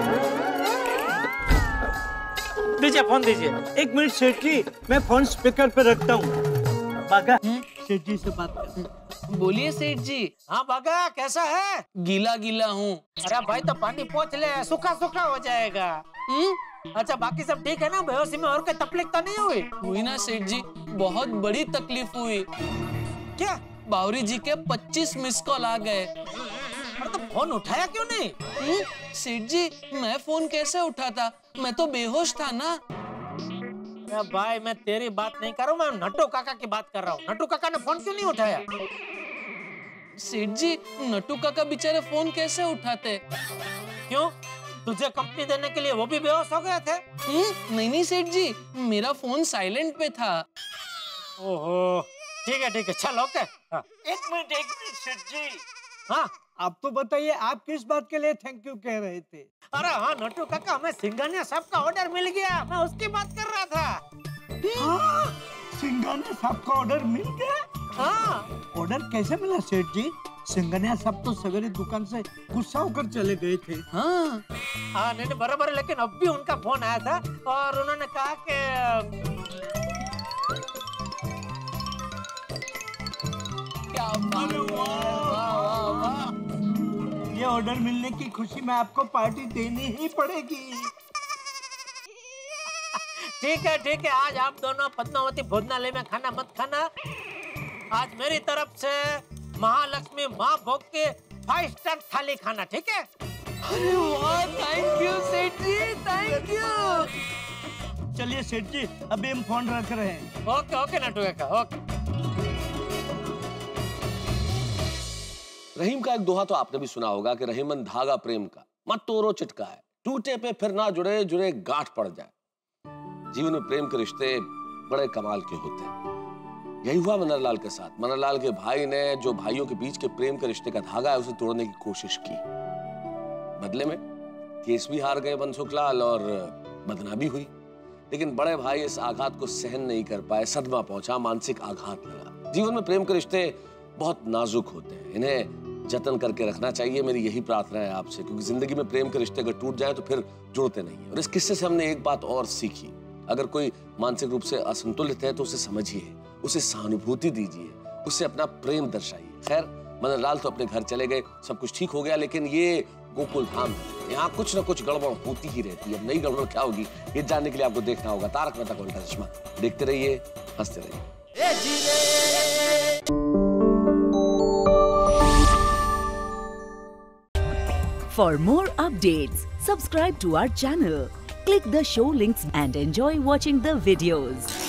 दीजिए फोन दीजिए। एक मिनट सेठ जी, मैं फोन स्पीकर पे रखता हूँ। बागा, सेठ जी से बात कर। बोलिए सेठ जी। हाँ बागा, कैसा है? गीला गीला हूँ। अरे भाई तो पानी पहुँच ले, सूखा सूखा हो जाएगा। हम्म? अच्छा बाकी सब ठीक है ना? बेहोशी में और कोई तकलीफ तो नहीं हुई? हुई ना सेठ जी, बहुत बड़ी तकलीफ हुई। क्या? बावरी जी के पच्चीस मिस कॉल आ गए। अरे तो फोन उठाया क्यों नहीं? हम्म? सेठ जी, मैं फोन कैसे उठाता? मैं तो बेहोश था ना। अरे भाई मैं तेरी बात नहीं कर रहा हूँ, मैं नट्टू काका की बात कर रहा हूँ। नट्टू काका ने फोन क्यों नहीं उठाया? सेठ जी, नट्टू काका बेचारे फोन कैसे उठाते? क्यों? तुझे कंपनी देने के लिए वो भी बेहोश हो गए थे? नहीं नहीं सेठ जी, मेरा फोन साइलेंट पे था। ओहो, ठीक है ठीक है, चल ओके। हाँ। एक मिनट एक मिनट सेठ जी। हाँ आप तो बताइए, आप किस बात के लिए थैंक यू कह रहे थे? अरे हाँ नोटू काका, हमें सिंघानिया साहब का ऑर्डर मिल गया, मैं उसकी बात कर रहा था। हाँ, सिंघानिया साहब का ऑर्डर मिल गया? हाँ। ऑर्डर कैसे मिला सेठ जी? सिंघानिया साहब तो सवेरे दुकान से गुस्सा होकर चले गए थे। हाँ हाँ नहीं नहीं बराबर है, लेकिन अब भी उनका फोन आया था और उन्होंने कहा कि क्या ये ऑर्डर मिलने की खुशी में आपको पार्टी देनी ही पड़ेगी। ठीक है ठीक है, आज आप दोनों पद्मावती भोजनालय में खाना मत खाना। आज मेरी तरफ से महालक्ष्मी माँ भोग के फाइव स्टार थाली खाना, ठीक है? अरे वाह, थैंक यू सेठ जी, थैंक यू। चलिए सेठ जी, अभी हम फोन रख रहे हैं। ओके ओके नटू काका, ओके। रहीम का एक दोहा तो आपने भी सुना होगा कि रहीमन धागा प्रेम का, मत तोड़ो चिटकाए, टूटे पे फिर ना जुड़े, जुड़े गांठ पड़ जाए। जीवन में प्रेम के रिश्ते बड़े कमाल के होते हैं। यही हुआ मनहरलाल के साथ। मनहरलाल के भाई ने जो भाइयों के बीच के प्रेम के रिश्ते का धागा है उसे तोड़ने की कोशिश की। बदले में केस भी हार गए बनसुखलाल और बदनामी हुई। लेकिन बड़े भाई इस आघात को सहन नहीं कर पाए, सदमा पहुंचा, मानसिक आघात लगा। जीवन में प्रेम के रिश्ते बहुत नाजुक होते हैं, इन्हें जतन करके रखना चाहिए। मेरी यही प्रार्थना है आपसे, क्योंकि जिंदगी में प्रेम के रिश्ते अगर टूट जाए तो फिर जुड़ते नहीं है। और इस किस्से से हमने एक बात और सीखी, अगर कोई मानसिक रूप से असंतुलित है तो उसे समझिए, उसे सहानुभूति दीजिए, उसे अपना प्रेम दर्शाइए। खैर मनहरलाल तो अपने घर चले गए, सब कुछ ठीक हो गया, लेकिन ये गोकुल धाम है, यहाँ कुछ ना कुछ गड़बड़ होती ही रहती है। अब नई गड़बड़ क्या होगी ये जानने के लिए आपको देखना होगा तारक मेहता का उल्टा चश्मा। देखते रहिए, हंसते रहिए। For more updates, subscribe to our channel, click the show links and enjoy watching the videos.